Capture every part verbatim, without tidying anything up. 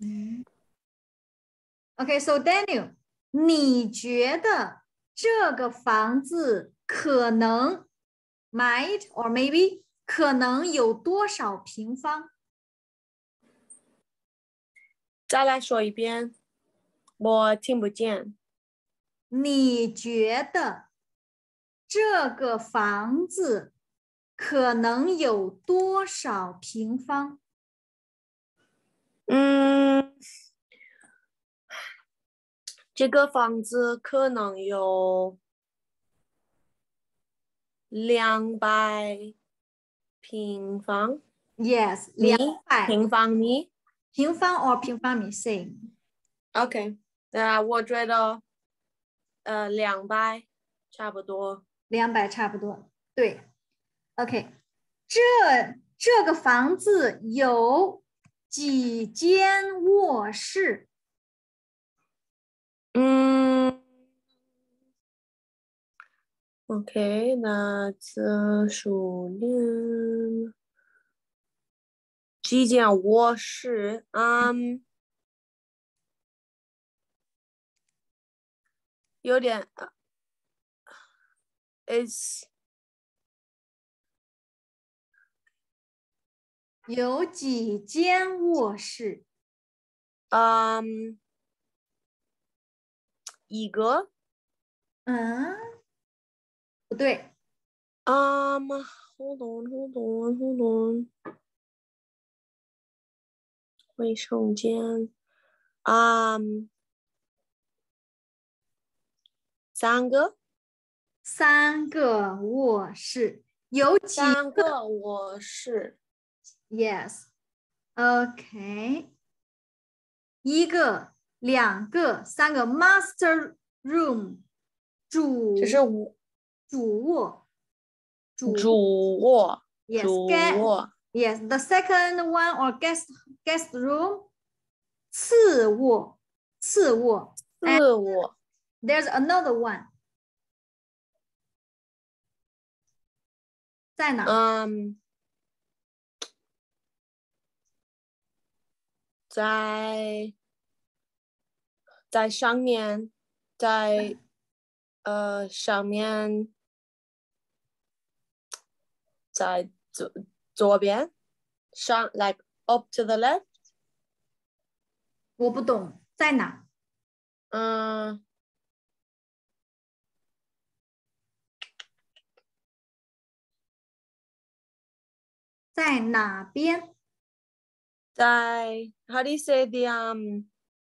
嗯 OK, so Daniel, 你觉得这个房子可能 might or maybe 可能有多少平方？ 再来说一遍，我听不见。 你觉得这个房子可能有多少平方？ 嗯，这个房子可能有两百平方 Yes, 米， 两百平方米。 平方 or 平方米 same。 OK，那我觉得呃两百差不多。 两百差不多。对，OK，这这个房子有几间卧室？ 嗯，OK，那这数量几间卧室？嗯，有点呃，is 有几间卧室？ 嗯一个。 嗯，不对， Um, hold on, hold on, hold on. 卫生间，啊、um, 三个， 三个卧室，有几三个卧室， ？Yes，OK，一个、两个、三个 master room，主这是主主卧，主主卧， Yes, 主 get 卧， yes. The second one or guest guest room, 次卧，次卧。And 次卧， there's another one. 在哪？ 嗯，在在上面，在呃上面，在左左边，上 like up to the left， 我不懂，在哪？ 嗯， 在哪边？ 在 how do you say the um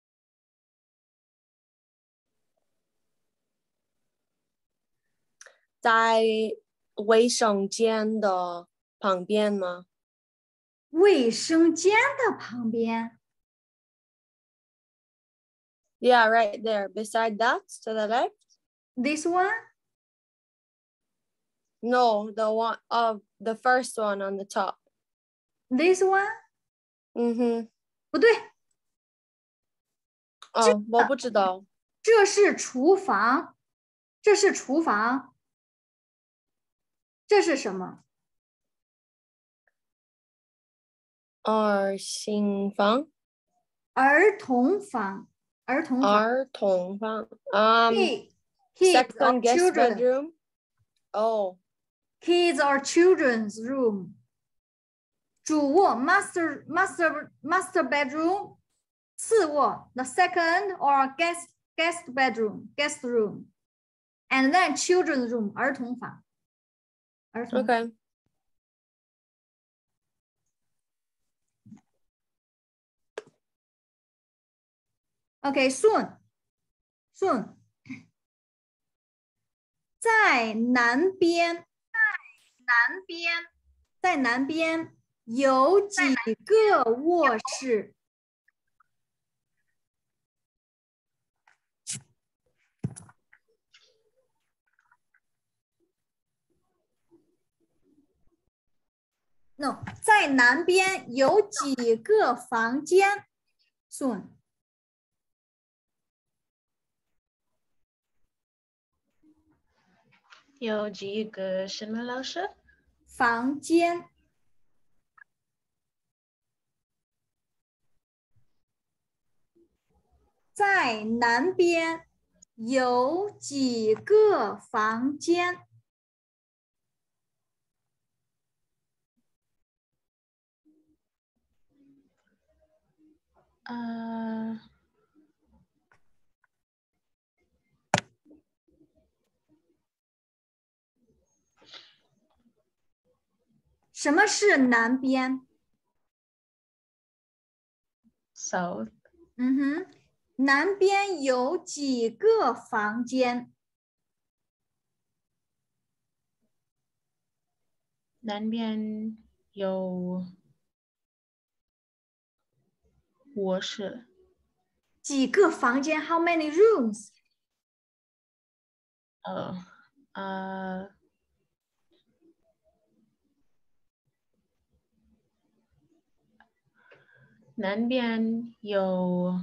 在卫生间的旁边吗卫生间的旁边。 ？Yeah, right there. Beside that, to the left. This one? No, the one of the first one on the top. This one? 嗯哼， 不对， 哦，我不知道。 这是厨房，这是厨房，这是什么？ 儿新房， 儿童房，儿童房。 儿童房。Um, Kids, kids or second guest children. bedroom. Oh, Kids or children's room. 主卧 master master master bedroom. 次卧 the second or guest guest bedroom guest room. And then children's room 儿童房。儿童房 okay. OK soon soon 在南边南边在南边有几个卧室？No， 在南边有几个房间 ？Soon， 有几个什么老师？ 房间在南边有几个房间？ 呃， 什么是南边？ south 嗯哼，南边有几个房间？ 南边有卧室， 几个房间 ？How many rooms？ 呃呃，南边有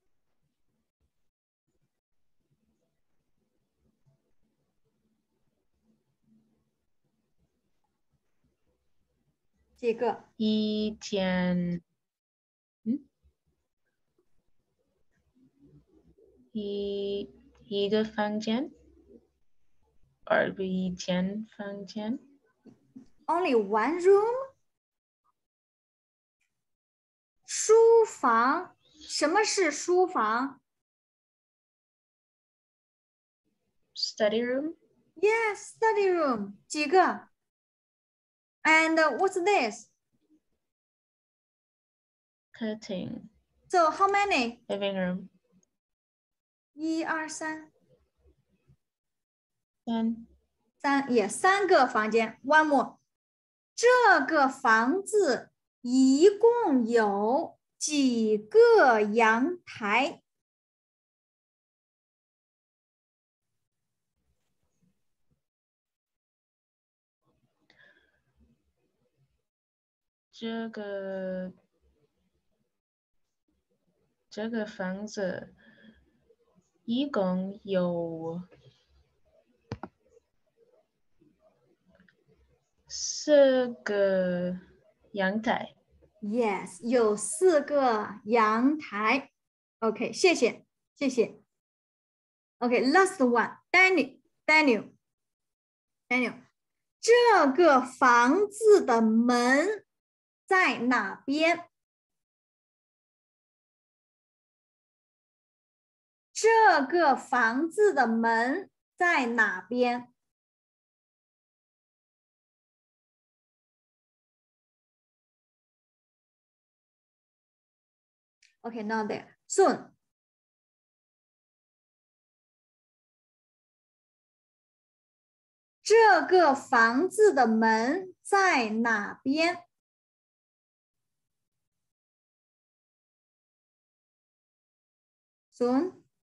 几个？ 一间，嗯，一一个房间，而不一间房间。 Only one room？书房？什么是书房 Study room, ？Yes, study room。几个 ？And what's this? curtain, So how many? living room, 一二三三三，也三个房间。One more。这个房子一共有几个阳台？ 这个这个房子一共有四个阳台。 Yes，有四个阳台。OK，谢谢，谢谢。OK，last one，Daniel，Daniel，Daniel，这个房子的门在哪边？这个房子的门在哪边？Okay, not there. Soon. 这个房子的门在哪边？Soon.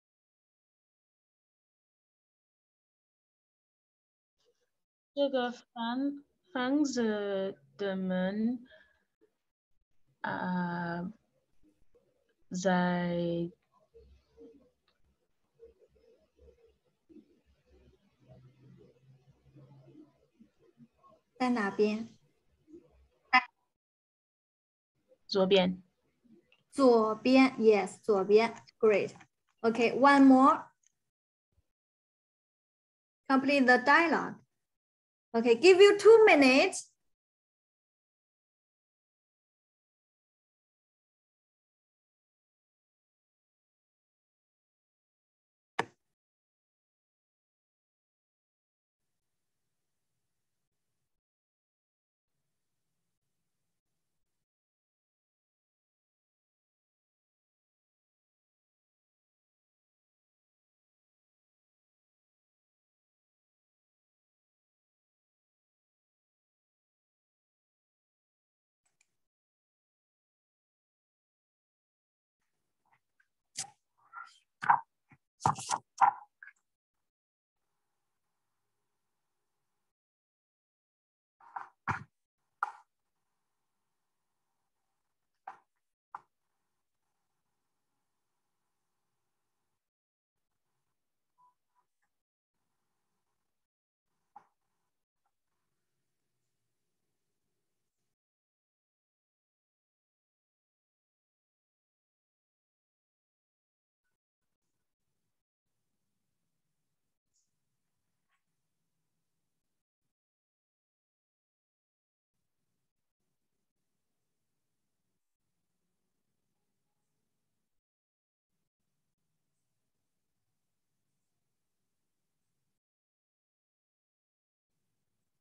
这个房房子的门啊、呃在在哪边？ 左边。 左边 Yes, 左边 Great. Okay, one more. Complete the dialogue. Okay, give you two minutes.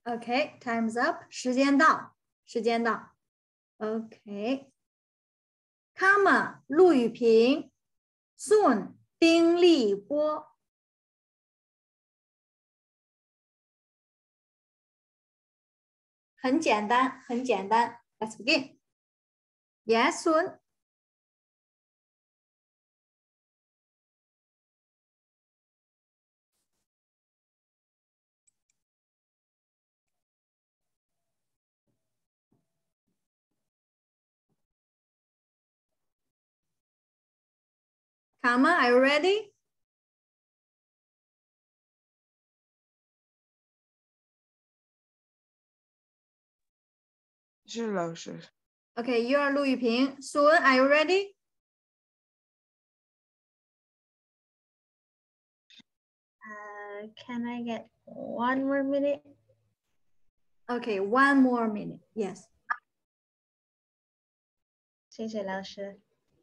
Okay, time's up. 时间到，时间到。Okay. Comma 陆雨平 ，Soon 丁立波。很简单，很简单。Let's begin. Yes, Soon. Comma, are you ready? Okay, you are 陆雨平。Soon, are you ready? Uh, can I get one more minute? Okay, one more minute. Yes. 谢谢老师。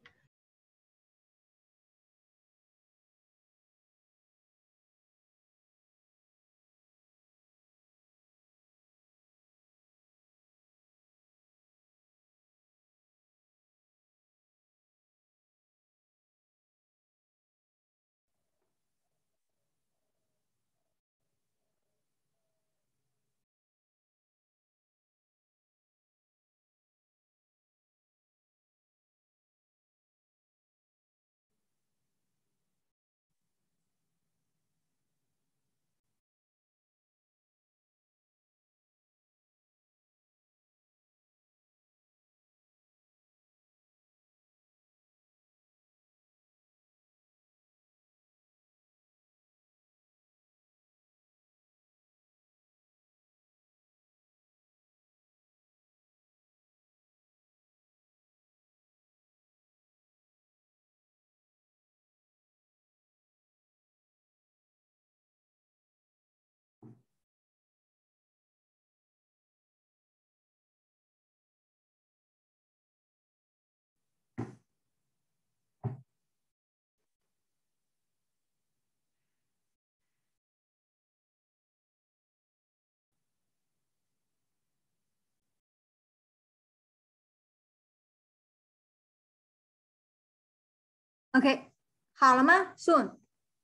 OK， 好了吗 ？Soon。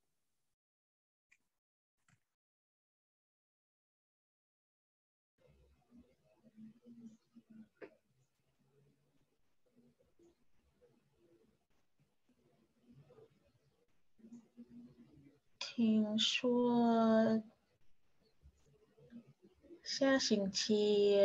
听说下星期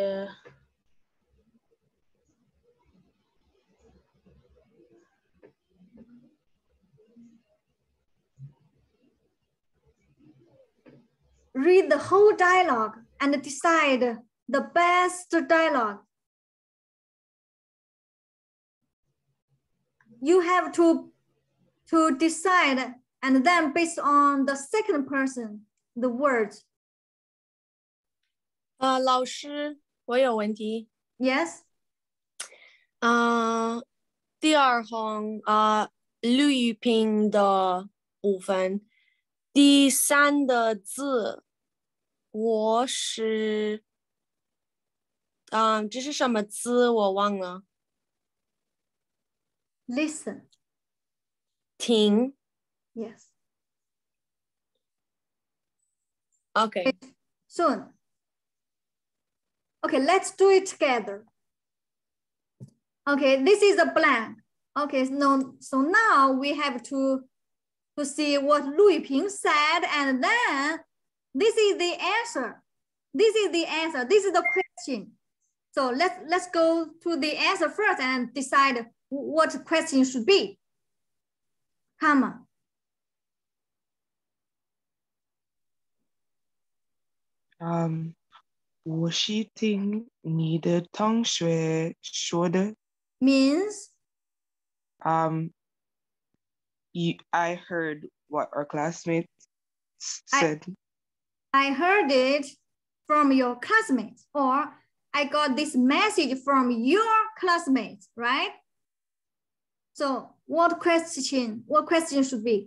Read the whole dialogue and decide the best dialogue. You have to, to decide and then based on the second person, the words. 呃，老师，我有问题。 Yes. 嗯、呃，第二行啊，陆雨平的部分，第三的字，我是，嗯、呃，这是什么字？我忘了。 Listen. 听。 Yes. Okay. Soon. Okay, let's do it together. Okay, this is a blank. Okay, no, so now we have to, to see what Lu Yuping said, and then this is the answer. This is the answer. This is the question. So let's let's go to the answer first and decide what question should be. Come on. 嗯，我是听你的同学说的。 Means Um, you, I heard what our classmates said. I, I heard it from your classmates, or I got this message from your classmates, right? So what question, what question should be?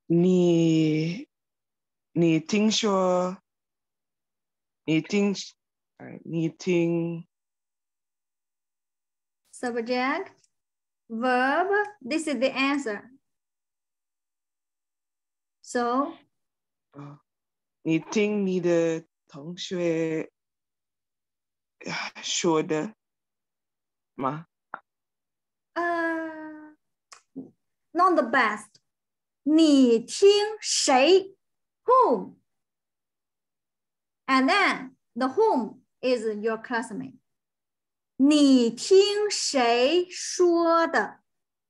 你你听说你听你听 subject, verb. This is the answer. So, 你听你的同学说的吗？ uh, not the best. 你听谁 whom? And then the whom is your classmate. 你听谁说的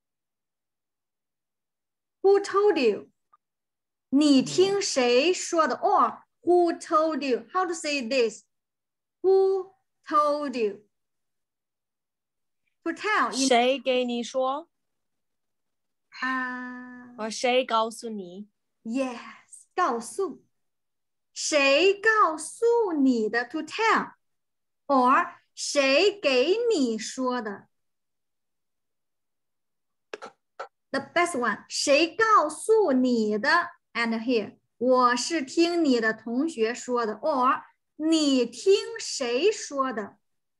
Who told you? 你听谁说的 or who told you? How to say this? Who told you? To tell. 谁给你说？ 啊、 或谁告诉你？ Yes, 告诉。谁告诉你的 to tell or 谁给你说的 the best one 谁告诉你的 and here 我是听你的同学说的 or 你听谁说的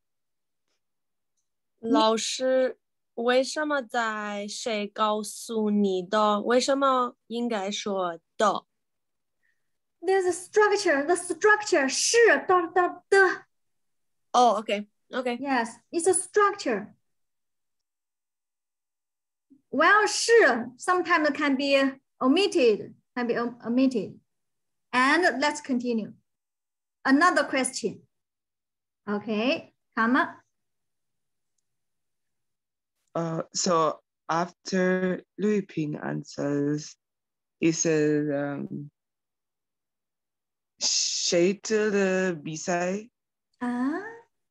老师为什么在谁告诉你的？为什么应该说的？ There's a structure. The structure 是 dot dot 的。 Oh, okay, okay. Yes, it's a structure. Well, 是 sometimes can be omitted, can be omitted. And let's continue. Another question. Okay, come on. Uh, so after Liu Ping answers, he says, um, 谁知的比赛 Ah,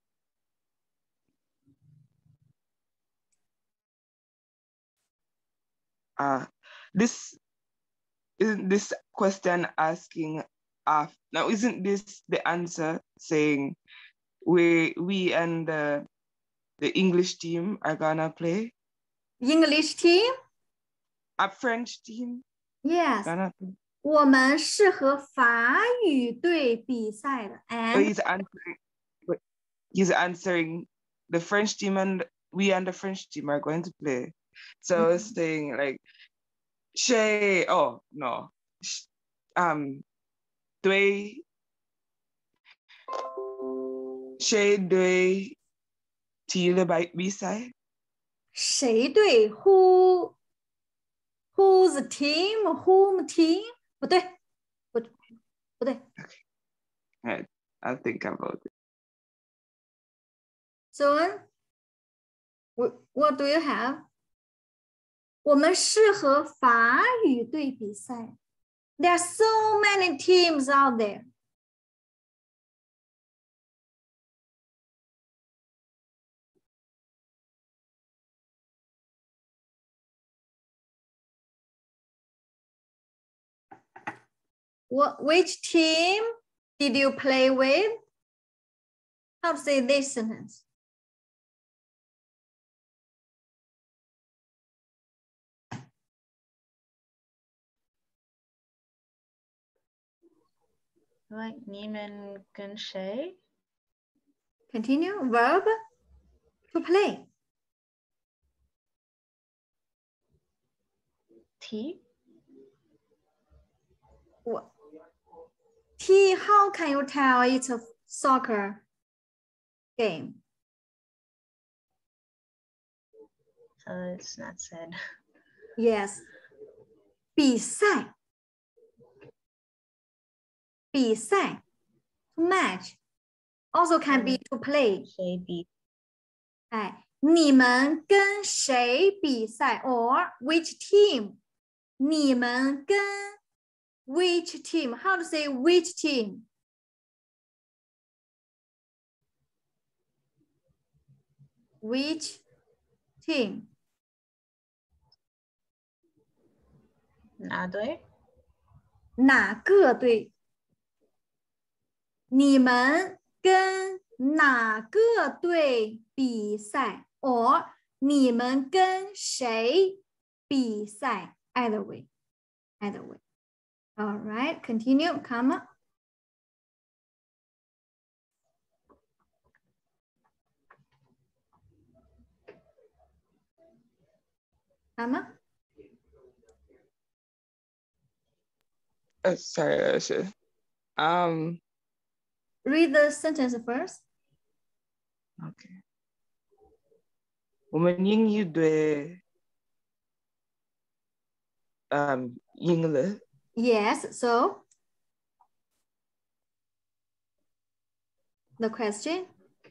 uh, this isn't this question asking after, now isn't this the answer saying we we and the, the English team are gonna play English team? a French team Yes. gonna play? 我们是和法语队比赛的 So and he's answering he's answering the French team and we and the French team are going to play. So Mhm. it's saying like Shay, oh no. Sh- Um Dui Shay Dui Tila by Bisai. 谁队 who whose team whom team 不对不不对 I, I'll think about it. So what what do you have 我们是和法语队比赛 There are so many teams out there What, which team did you play with? How to say this sentence? Like 你们跟谁 Continue. Verb to play. T What? T, how can you tell it's a soccer game? So it's not said. Yes. 比赛比赛 to match also can be to play 谁比哎你们跟谁比赛 or which team 你们跟 which team how to say which team which team 哪队哪个队你们跟哪个队比赛 or 你们跟谁比赛 either way either way. All right, continue, comma. Comma. Uh, sorry, I should. Um. Read the sentence first. Okay. 我们英语对 um 英了 Yes, so the question.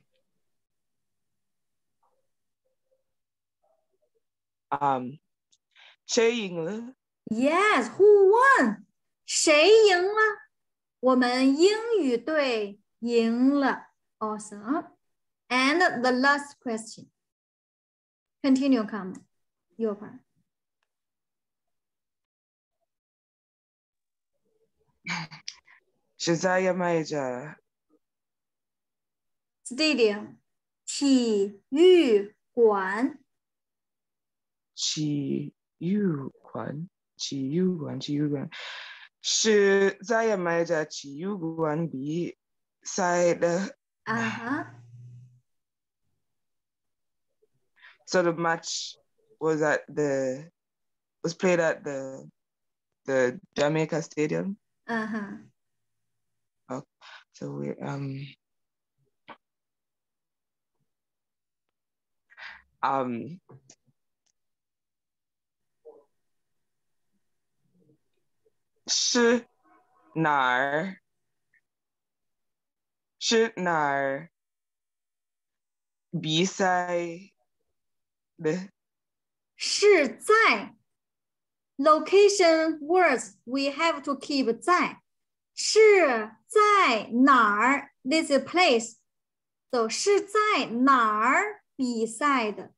um 谁赢了 Yes, who won? 谁赢了？我们英语队赢了。Awesome. And the last question. Continue, comma. Your part. Shazaya Stadium. 体育馆。 体育馆体育馆体育馆是在买着体育馆比赛的 Uh-huh. So the match was at the was played at the the Jamaica Stadium. Uh-huh. Oh, so we um um是哪儿是哪儿比赛的是在 location words we have to keep 在是在哪儿 this is a place so 是在哪儿比赛的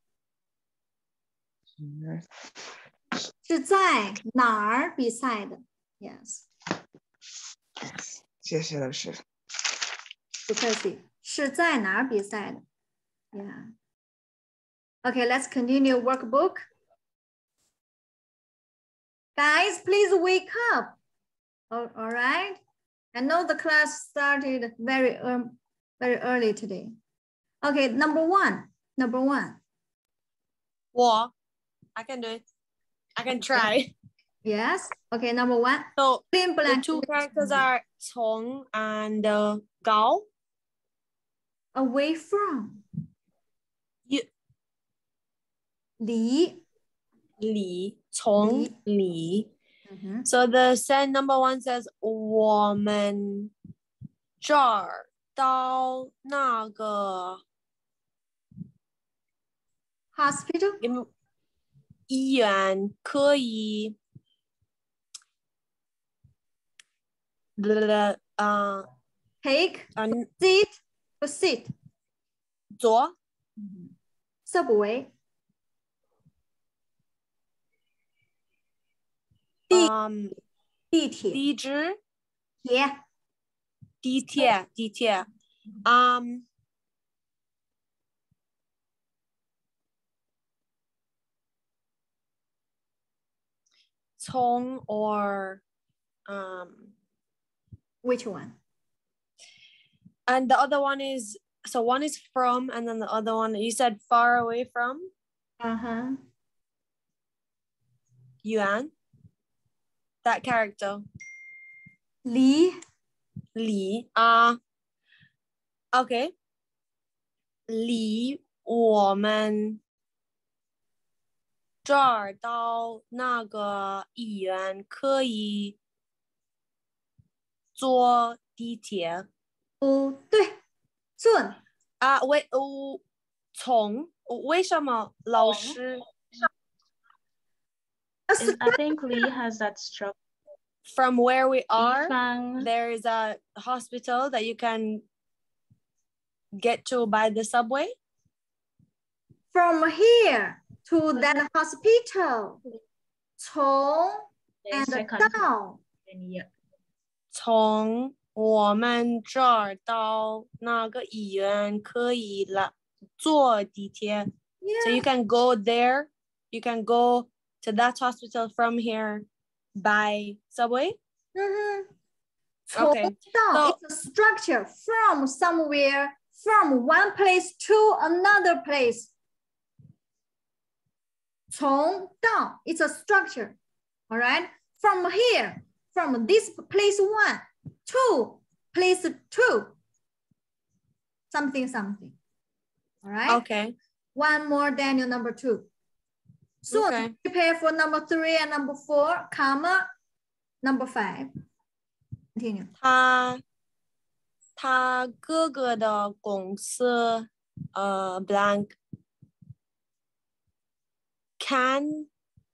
是在哪儿比赛的 yes 谢谢老师不客气是在哪儿比赛的 yeah okay let's continue workbook guys please wake up all, all right I know the class started very um, very early today okay number one number one 我 I can do it I can try yes okay number one so the the two characters are Chong and uh, Gao away from you Li Li Chong Li mm-hmm. so the send number one says 我们这儿到那个 hospital 医院可以呃 take 呃 sit to sit 坐 subway 嗯地铁地址铁地铁地铁嗯从 or um which one and the other one is so one is from and then the other one you said far away from uh-huh Yuan that character Li Li uh okay Li 我们这儿到那个医院可以坐地铁不对顺啊为哦从为什么老师 And I think Lee has that structure. From where we are, Ifang. there is a hospital that you can get to by the subway. From here to that hospital 从 and down 从我们这儿到那个医院可以了坐地铁 yeah. So you can go there, you can go to that hospital from here by subway. Mm-hmm. Okay. 从到 So- it's a structure from somewhere, from one place to another place. 从到 it's a structure. All right. From here, from this place one to place two. Something, something. All right. Okay. One more, Daniel, number two. Soon, Okay. prepare for number three and number four, comma, number five. Continue. 他他哥哥的公司，呃，blank can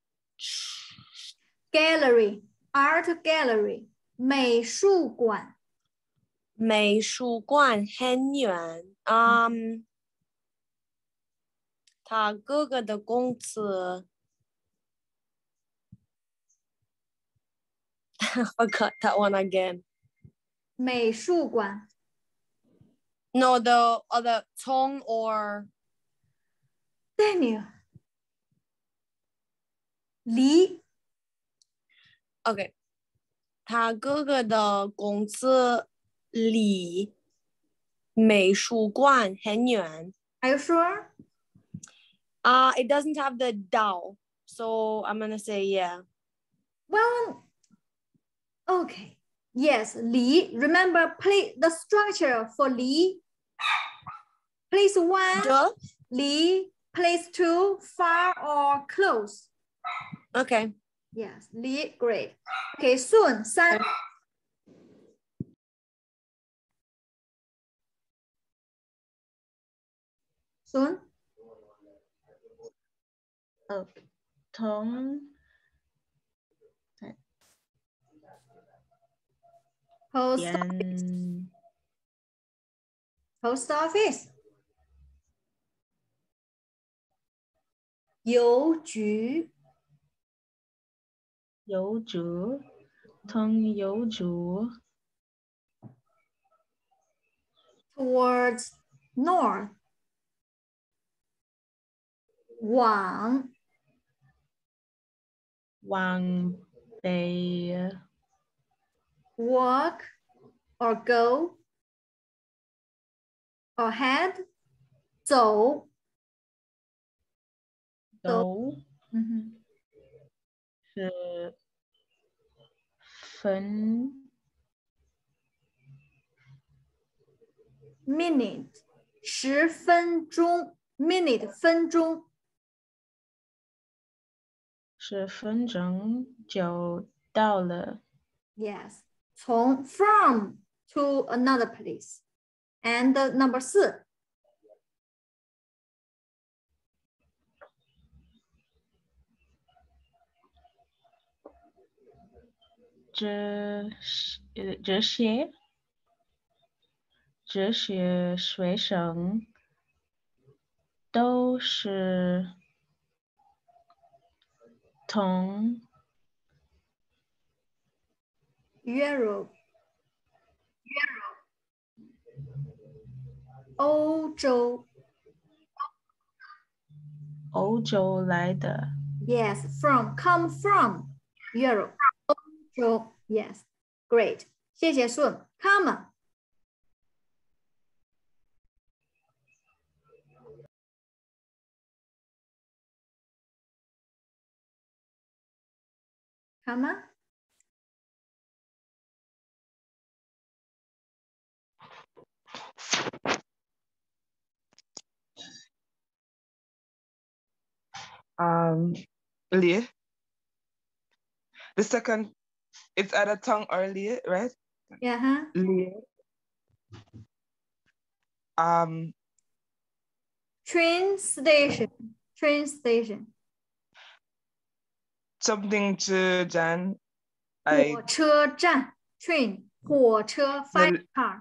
Gallery, art gallery, 美术馆。 美术馆很远。嗯，他哥哥的公司，forgot that one again. 美术馆。 No, the other Tong or Daniel. 离 OK，他哥哥的公司离美术馆很远。 Are you sure? Uh, it doesn't have the Dao, so I'm gonna say yeah. Well, okay. Yes, 离. Remember, play the structure for 离. Place one, Duh. 离. Place two, far or close. Okay. Yes, 离. Great. Okay, soon. 三. Soon. 呃，从 Post, 边 post office. 邮局。 邮局，从邮局 Towards north. 往往北 walk or go or head 走走嗯哼是分 minute 十分钟 minute 分钟十分钟就到了。 yes 从 from to another place and the number 四这呃这些这些学生都是从 Europe 欧洲欧洲来的。 yes from come from Europe 欧洲 yes great 谢谢顺 come come Um, Lee. The second, it's either tongue or Lee, right? yeah huh? Lee. Um, train station train station something to Jan. I 火车站 train 火车 fire car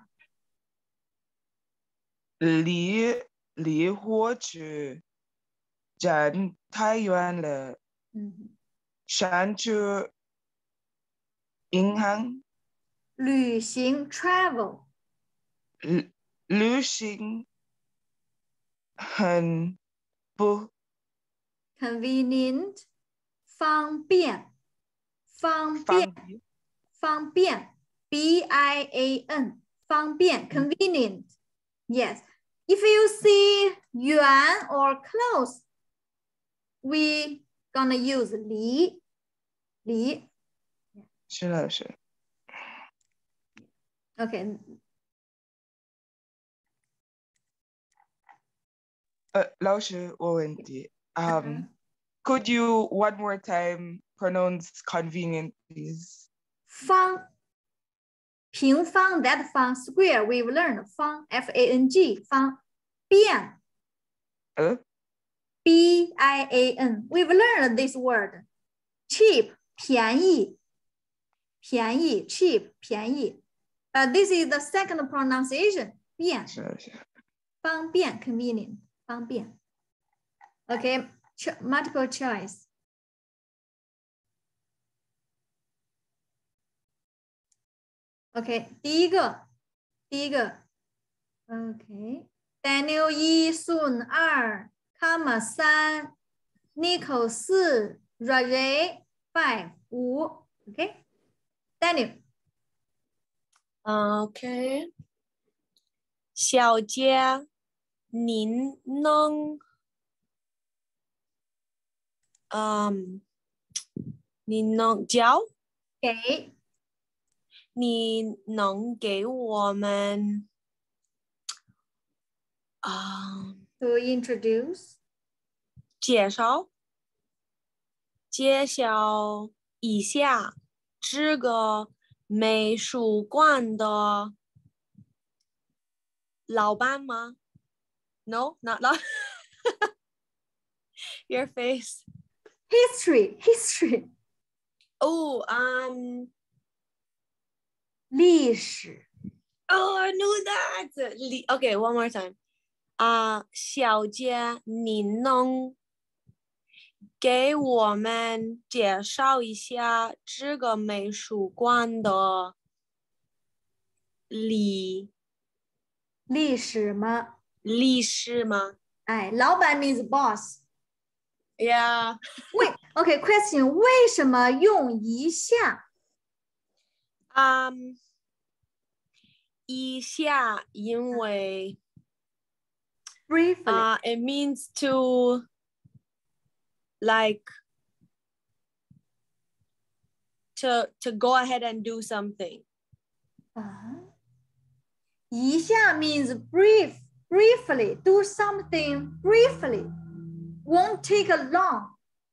Lee Lee 火车站太远了， 嗯想去银行旅行 travel 旅旅行很不 convenient 方便方便， 方便方便 B I A N 方便 convenient. Yes. If you see yuan or close, we gonna use 离离。 是老师。 Okay. 呃，老师，我问题。Um, Uh-huh. Could you one more time pronounce convenient, please? 方平方 that 方 square we've learned 方 F A N G 方变 Uh, B I A N we've learned this word cheap 便宜便宜 cheap 便宜 but this is the second pronunciation 变是老师。 方便 convenient 方便 okay multiple choice OK 第一个第一个 OK Daniel 一 Sun 二 Kama 三 Nico 四 Rajay five 五 OK Daniel OK，小姐，您能，嗯，您能教， 给你能给我们，啊、 to introduce 介绍，介绍一下这个美术馆的老板吗？No, not 老。Your face. history history Oh, um. 历史 Oh, I knew that. Li- Okay, one more time. 啊、uh, 小姐，您能给我们介绍一下这个美术馆的历历史吗？ 历史吗？ 哎，老板 means boss。 Yeah. 为 OK question 为什么用一下？ Um. 一下，因为 briefly uh, it means to like to to go ahead and do something. 啊，一下 means brief briefly do something briefly won't take a long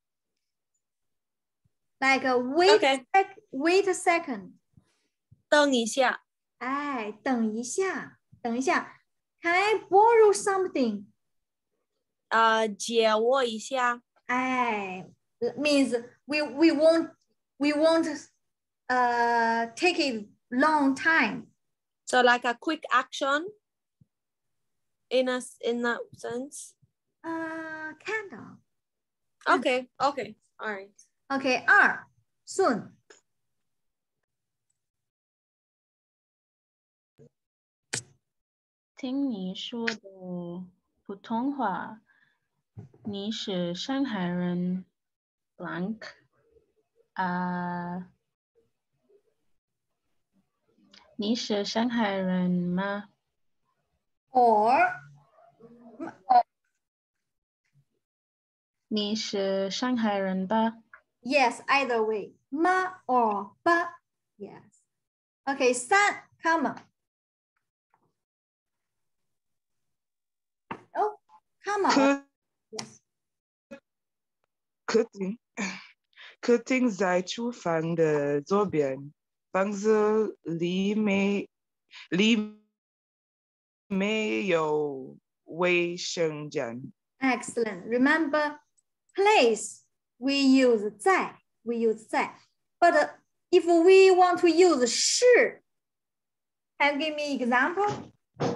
like a wait Okay. sec, wait a second 等一下。 哎，等一下，等一下 Can I borrow something 呃，借我一下。 哎 means we we won't we won't uh take a long time So like a quick action in a in that sense. uh kind of Okay, okay, all right. OK 二 soon 听你说的普通话，你是上海人 blank 啊、你是上海人吗？ or 你是上海人吧？ yes either way 吗 or 吧 yes OK 三 come oh come on 客 yes 客厅，客厅在厨房的左边，房子里没里没有卫生间。 excellent remember place we use 在 we use 在 but uh, if we want to use 是 can you give me example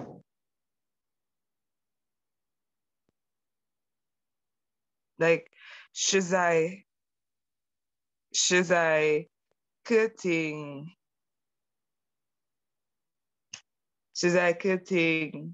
Like 是在是在客厅，是在客厅，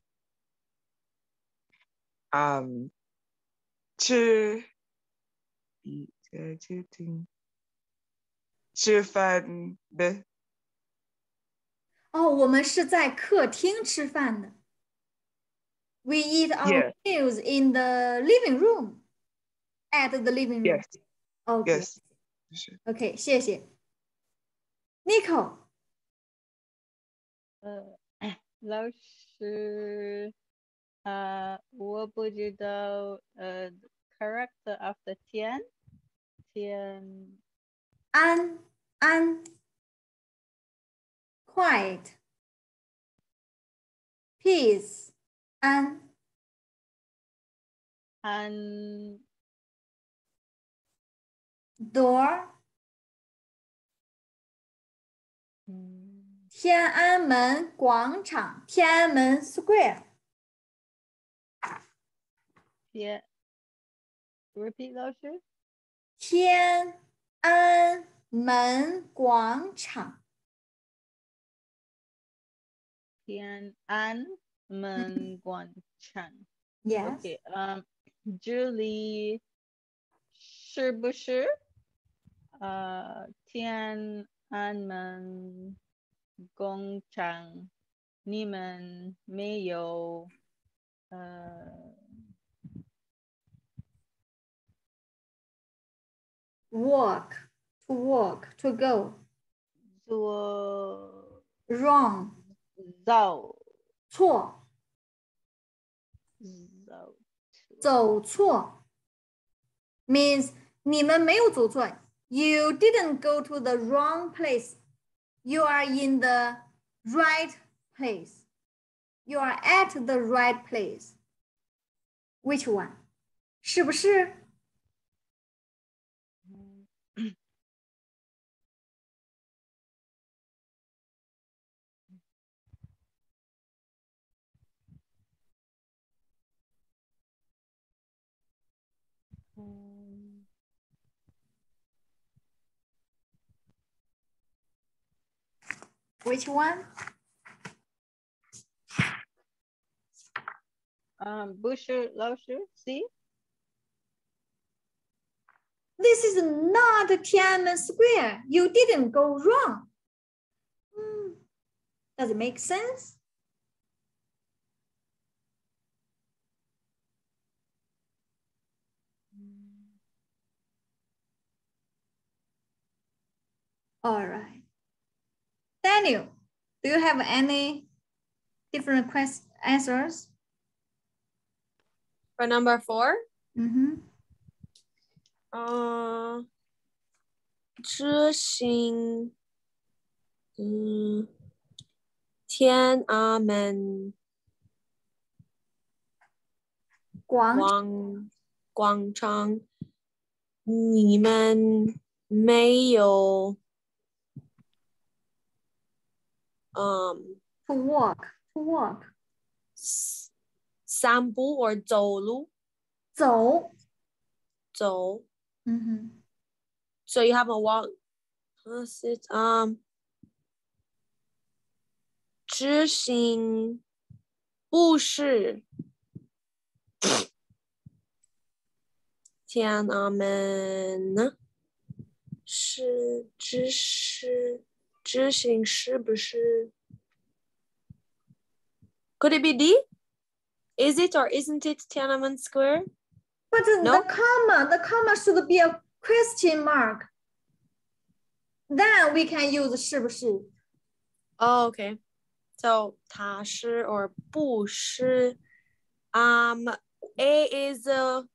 嗯，吃，在客厅， 吃饭的。 哦，我们是在客厅吃饭的。We eat our Yeah. meals in the living room. At the living room. Yes. Okay. Yes. 是 OK，谢谢。Nico， 呃，老师，呃，我不知道呃 character after 天天安安 quiet peace 安安 door 嗯天安门广场天安门 square 天 repeat 老师天安门广场天安门广场。 yes OK，嗯，这里是不是呃天安门广场？你们没有呃 walk to walk to go 做 wrong 绕错绕走错 means 你们没有走错 you didn't go to the wrong place you are in the right place you are at the right place which one 是不是嗯 which one 嗯，不是老师 C This is not Tiananmen Square. You didn't go wrong. Hmm. Does it make sense? All right. Daniel, do you have any different quest answers? For number four, Mm-hmm. uh, 执行，嗯，天安门广广广场，你们没有，嗯， to walk, to walk. 散步 or 走路走。 走 Mm-hmm. So you have a walk. Uh, sit, um, 执行不是天安门呢？是知识执行是不是 Could it be D? Is it or isn't it Tiananmen Square? But No? the comma, the comma should be a question mark. Then we can use 是不是 Oh, okay. So 它是 or 不是 Um, A is uh,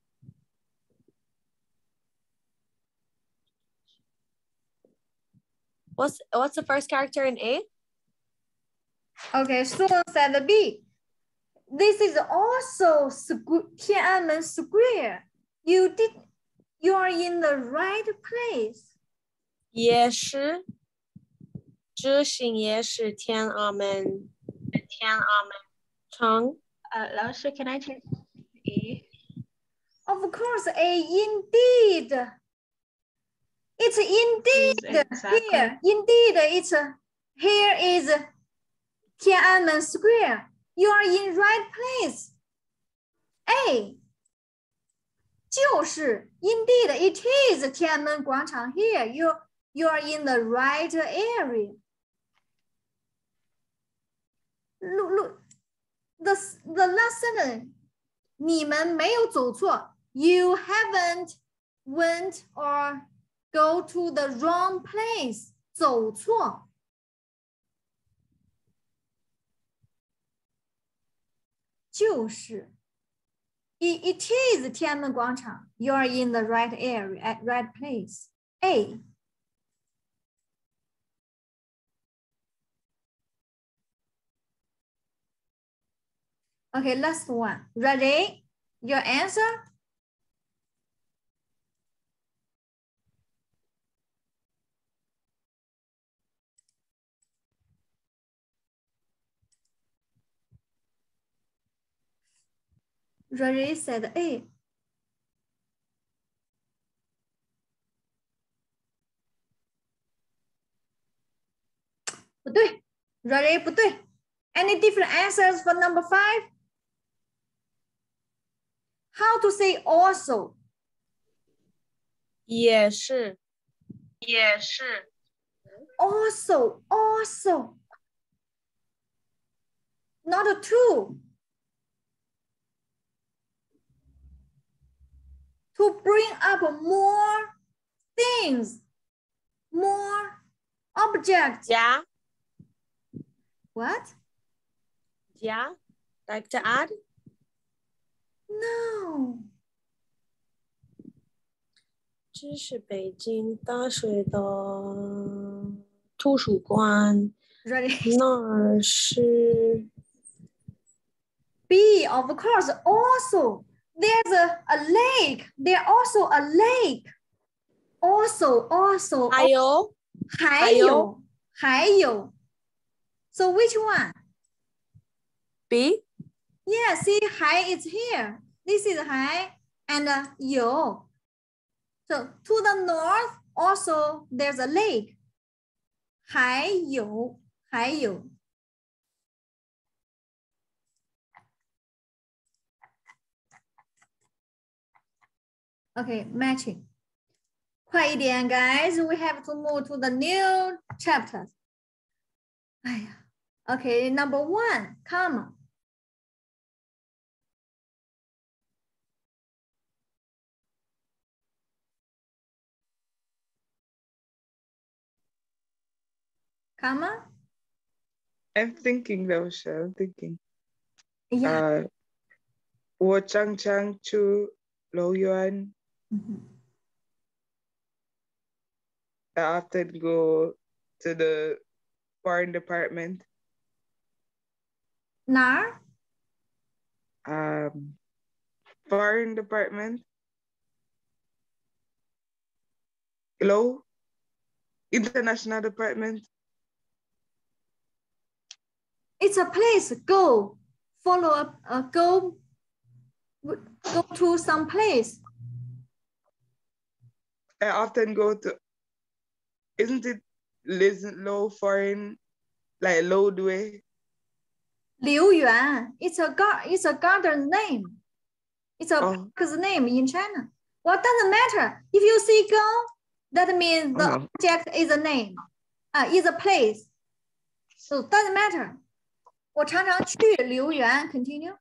what's what's the first character in A? Okay, student said B. This is also Tiananmen Square. You did, you are in the right place. 也是执行也是天安门天安门城。 呃，老师 can I change E Of course, A indeed. It's indeed exactly. here. Indeed, it's here is Tiananmen Square. You are in right place. A 就是 indeed it is 天安门广场 here. You You are in the right area. Look, look, the, the last sentence. 你们没有走错. You haven't went or go to the wrong place. 走错. 就是 It, it is 天安门广场. You are in the right area, at right place. A. Okay, last one. Ready? Your answer? Ready said A. 不对 Ready 不对 Any different answers for number five? How to say also? 也是也是 Also, also. Not a two. To bring up more things, more objects. 加 What? 加 like to add No. 这是北京大学的图书馆 Ready? 那儿是 B, of course, also. There's a, a lake. There's also a lake. Also, also. 还有还有还有 So which one? B Yeah, see, 还 is here. This is 还 and uh, 有. So to the north, also there's a lake. 还有还有 Okay, matching. 快一点 guys. We have to move to the new chapters. 哎呀 Okay, number one, comma. Comma? I'm thinking though, Shell, I'm thinking. Yeah. Uh, Wo Chang Chang Chu Lo Yuan. Mhm. I often go to the foreign department. 哪儿 Um, foreign department. Hello? International department. It's a place. Go. Follow up. Uh, go. Go to some place. I often go to, isn't it Listen Low Foreign, like Lodway? 柳园. It's a gar. It's a garden name. It's a Oh. park's name in China. Well, doesn't matter. If you see go, that means the Uh-huh. object is a name. Uh, is a place. So doesn't matter. 我常常去柳园. Continue.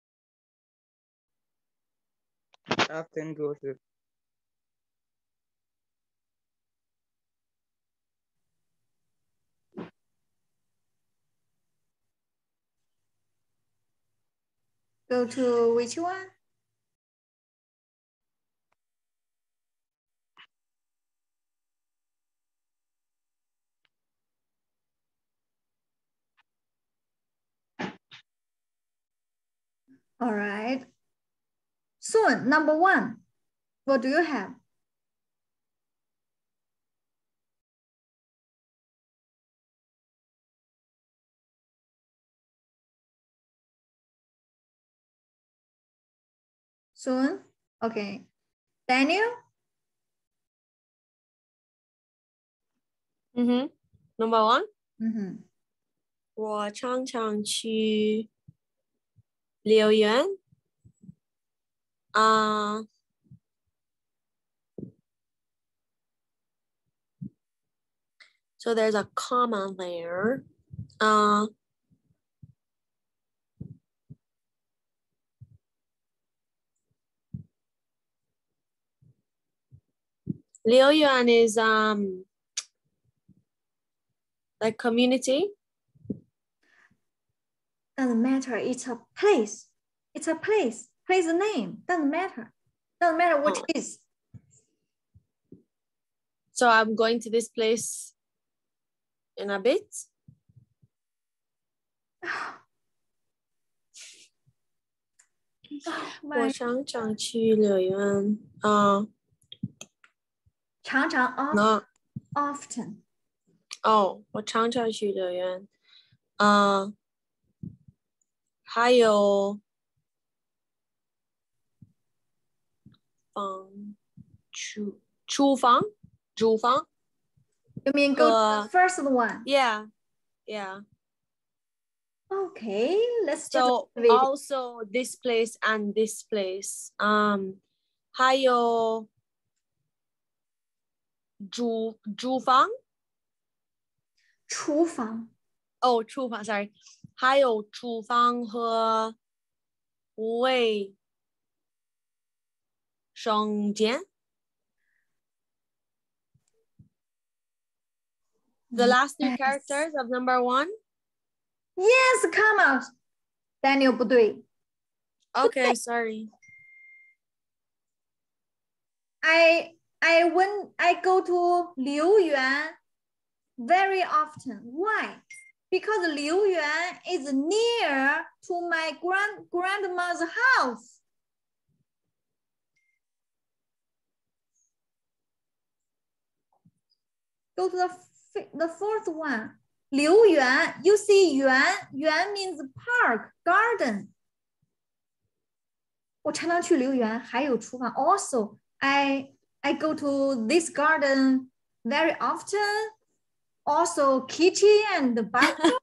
I often go to. Go to which one? All right. Soon, number one. What do you have? Soon? Okay. Daniel? Mm-hmm. Number one. Mm-hmm. 我常常去柳园啊、 So there's a comma there. Uh, Liu Yuan is um like community. Doesn't matter. It's a place. It's a place. Place name. Doesn't matter. Doesn't matter which Oh. is. So I'm going to this place in a bit. Oh 我 my. 常常去柳园啊， 常常 of, 那 often. 哦，我常常去柳园，啊，还有房厨厨房厨房 You mean go to Uh, the first one? ，yeah yeah. Okay, let's just So video. also this place and this place. Um, 还有厨厨房厨房哦，厨房 sorry， 还有厨房和卫生间。The last two Yes. characters of number one. Yes, come on. Daniel 不对。 Okay, sorry. I I when I go to Liu Yuan very often. Why? Because Liu Yuan is near to my grand grandma's house. Go to the the fourth one. Liu Yuan. You see Yuan. Yuan means park, garden. 我常常去留园，还有厨房。Also, I I go to this garden very often. Also, kitchen and the bathroom.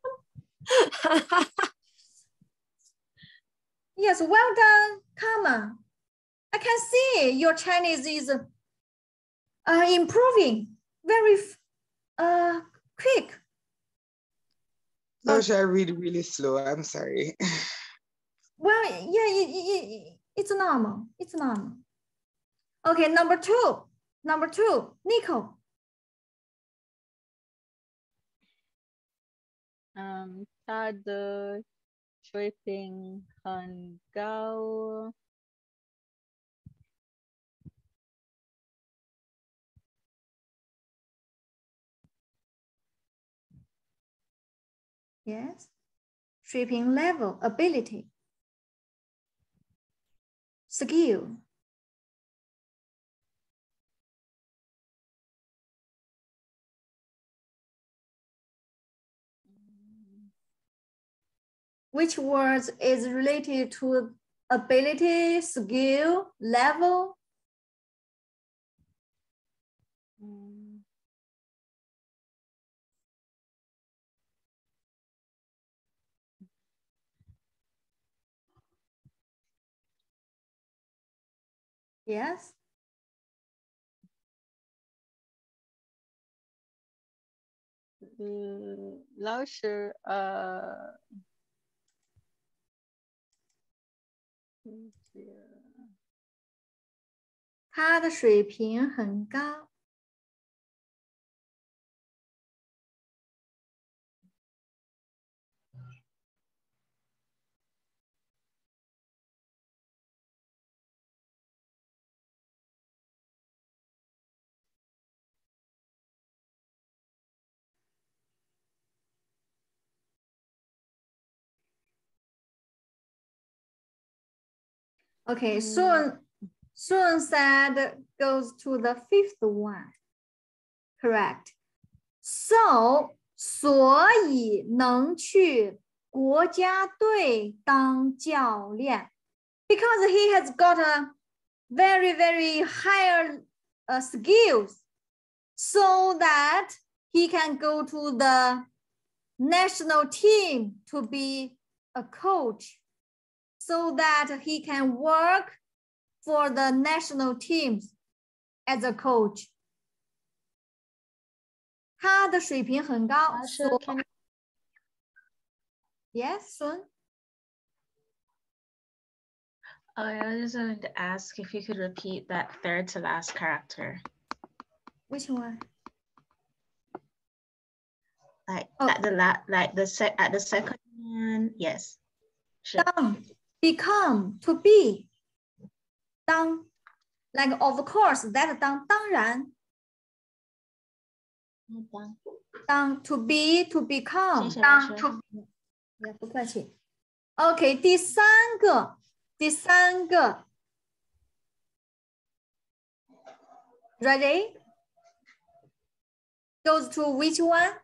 Yes, well done. Come on. I can see your Chinese is uh, improving very uh, quick. No, I read really slow. I'm sorry. Well, yeah, it, it, it's normal. It's normal. Okay, number two. Number two, Nico. 嗯，他的水平很高。 Yes. Shipping level, ability. Skill. Which words is related to ability, skill, level? 嗯 Yes. 嗯，老师，呃， 他的水平很高。Okay, soon, soon said goes to the fifth one. Correct. So, 所以能去国家队当教练 because he has got a very, very higher uh, skills so that he can go to the national team to be a coach so that he can work for the national teams as a coach. 他的水平很高。 Tasha, So, can yes, Sun. Oh, I was just going to ask if you could repeat that third to last character. Which one? Like Oh. at the la like the sec at the second one, yes. Sure. 当 become to be 当 like of course that 当当然当 to be to become 谢谢老师。 也不客气。OK， 第三个第三个 ready goes to which one?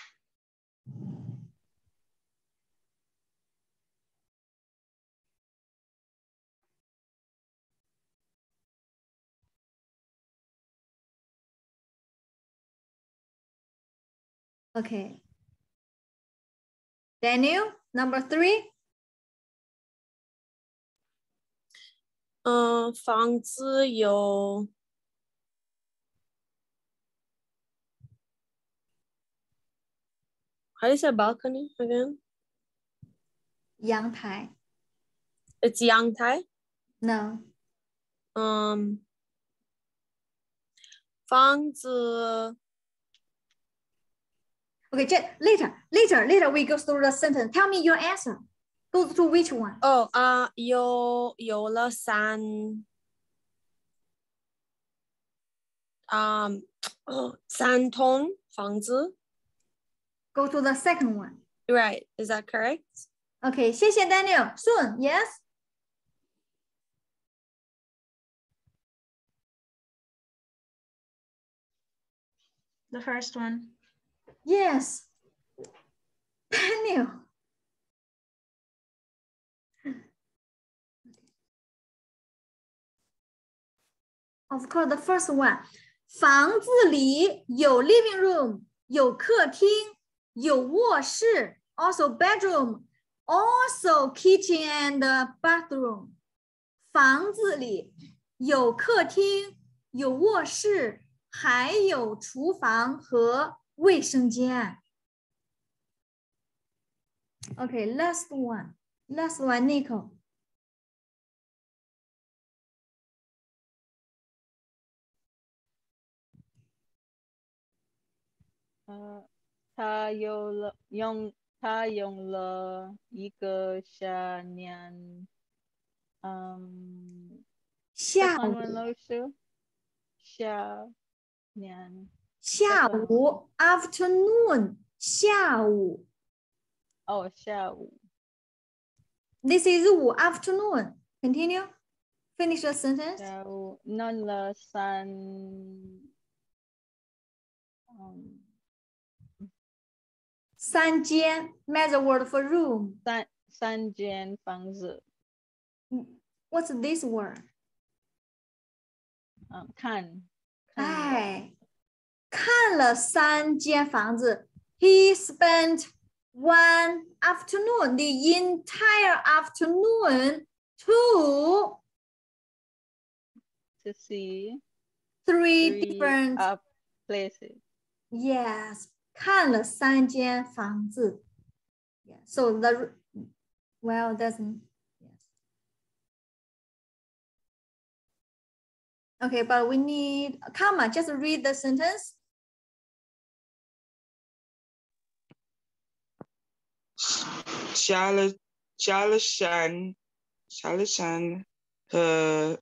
Okay. Daniel, number three. 嗯，房子有 How do you say balcony again? 阳台 It's 阳台。 No. 嗯，房子 Okay, just later, later, later we go through the sentence. Tell me your answer. Goes to which one? 哦啊，有有了三，啊，哦，三栋房子。 Go to the second one. Right, is that correct? Okay, 谢谢 Daniel. Soon, yes? The first one. Yes. Daniel. Of course, the first one. 房子里有 living room, 有客厅, 有卧室, also bedroom, also kitchen and bathroom. 房子里有客厅，有卧室，还有厨房和卫生间。Okay, last one. Last one, Nico. 呃，他有了用他用了一个下年，嗯， 下中文午， 老师，下年， 下午 afternoon 下午。 哦，下午， This is 午 afternoon. Continue. Finish the sentence. 下午弄了三，嗯， 三间 measure word for room. 三三间房子， What's this word? 嗯，看，看了， 哎，看了三间房子。He spent one afternoon, the entire afternoon, to to see three three different. up places. Yes, 看了三间房子。Yeah, so the well doesn't. Yes. Okay, but we need a comma. Just read the sentence. 下了下了山，下了山和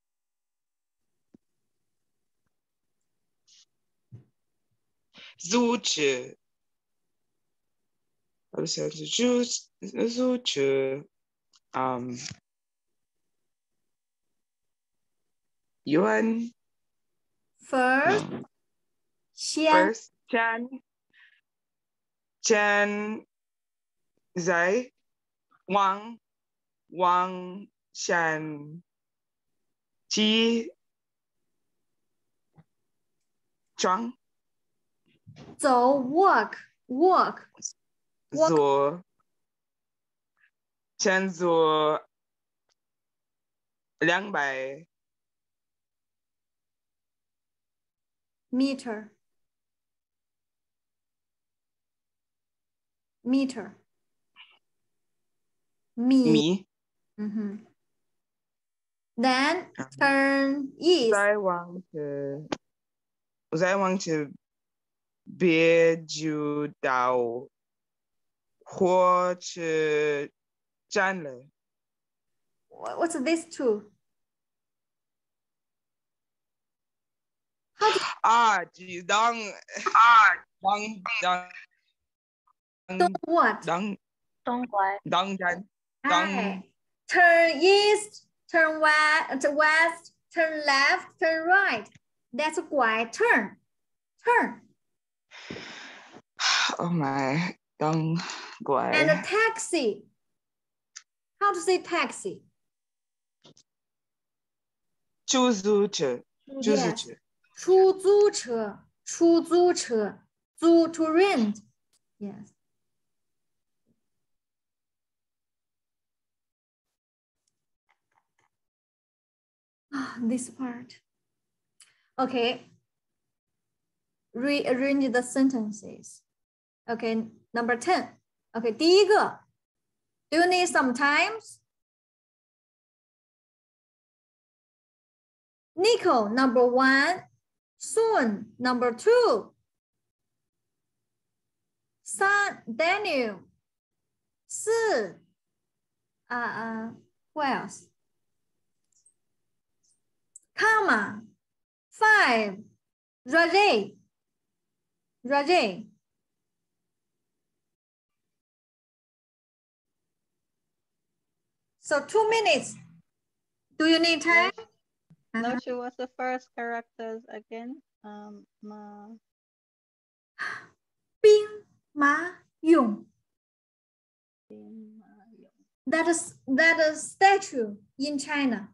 租车，下了山是租租车，嗯，yuan First, 先 first Chan Chan Zai Wang Wang Shan Chi Chang 走 walk walk Walk. Zuo Chen Zuo 两百 meter meter. Me. Me. Mm-hmm. Then turn east. I want to. I want to be you down. Watch Chandler. What's this two? How to Ah, geez, dang. Ah, dang, dang. do what? Dang, 东拐 dang, dang, Right. dang. Turn east, turn west, to west, turn left, turn right. That's a quiet turn. Turn. Oh my, dang, guai. And a taxi. How to say taxi? Chuzuche. Yes. Chuzuche. 出租车,出租车, zu to rent. Yes. This part. Okay. Rearrange the sentences. Okay, number ten. Okay, 第一个. Do you need some time? Nico, number one. Soon, number two. Son, Daniel. 四. Uh, uh, who else? Comma. Five. Rajay. Rajay. So two minutes. Do you need time? No, Uh-huh. she was the first characters again. Um, ma, 兵马俑. bin, ma, yong. That is that is statue in China.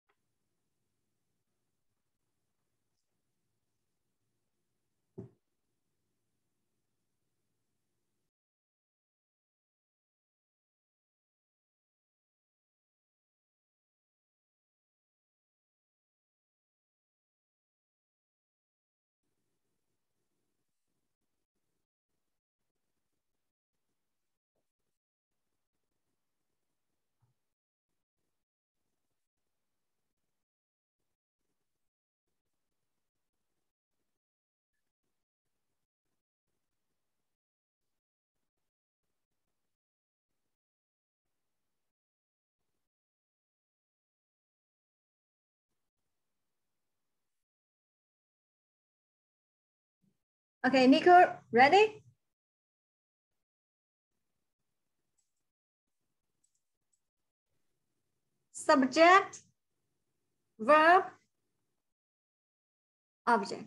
Okay, Nico, ready? Subject, verb, object.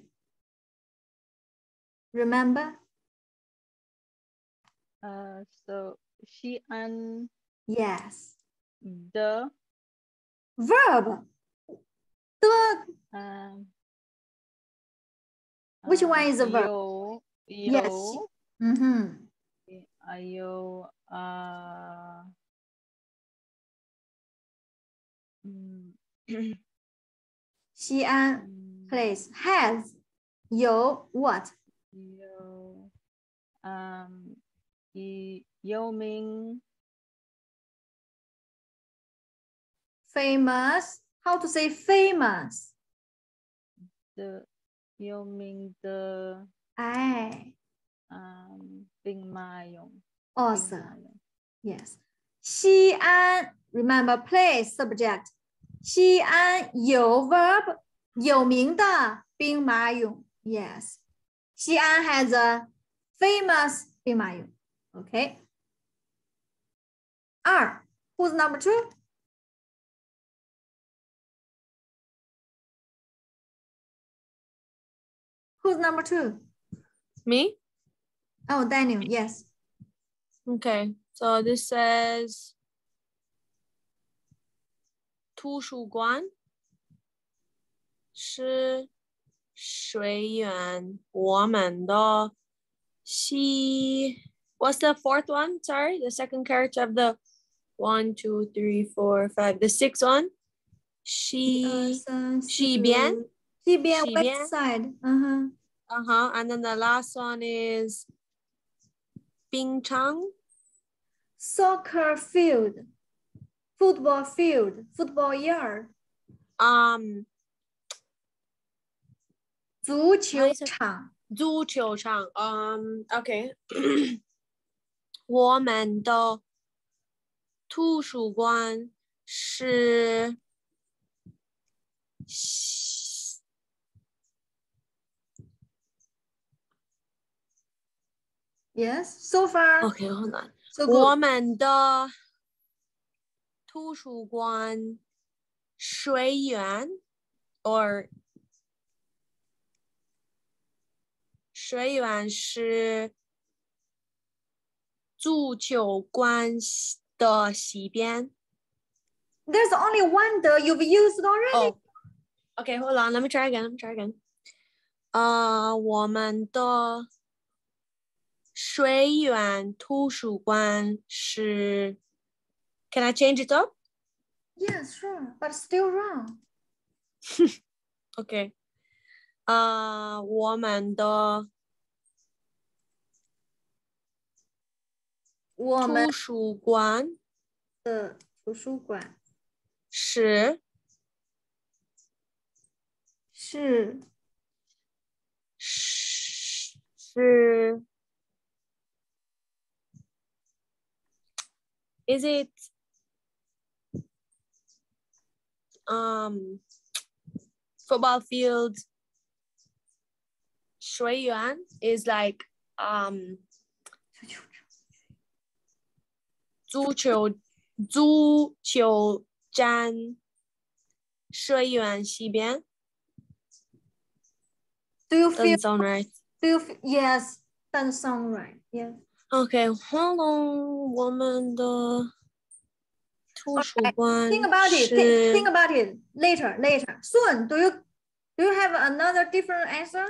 Remember? Uh, so she and Yes. the Verb. The, um. which uh, one is the verb? Yo, yo, Yes. Mm-hmm. Ayo, uh, mm, Xi'an, mm, place, has, 有 what? yo, um, y, Yo Ming, Famous. How to say famous? the Yo Ming the Ai, um Bing Ma Yong. Bing awesome. Ma Yong. Yes. Xi'an, remember place, subject. Xi'an 有 verb, 有名的兵马俑. Yes. Xi'an has a famous 兵马俑. Okay. R. Who's number two? Who's number two? Me? Oh, Daniel. Yes. Okay, so this says 图书馆是水源我们的西 What's the fourth one? Sorry, the second character of the one, two, three, four, five, the sixth one. 西西边西边西边 west side. Uh-huh. Uh-huh. And then the last one is 冰场 soccer field, football field, football yard, um 足球哪一个场。 足球场 um OK 我们的图书馆是 Yes, so far. OK hold on So 我 good. 们的图书馆水源 or 水源是足球馆的西边。 There's only one the you've used already. Oh, okay, hold on. Let me try again. Let me try again. 呃，我们的水源图书馆是 Can I change it up? Yes, sure, but still wrong. Okay. 呃，我们的我们图书馆的图书馆是是是 Is it um football field 水源 is like um 足球足球站水源西边 Do you feel? doesn't sound right. Do you feel? Yes, doesn't sound right. Yes. Okay, hold on. 我们的图书馆 Think about it. Think, 是 think about it later. Later. Soon. Do you do you have another different answer?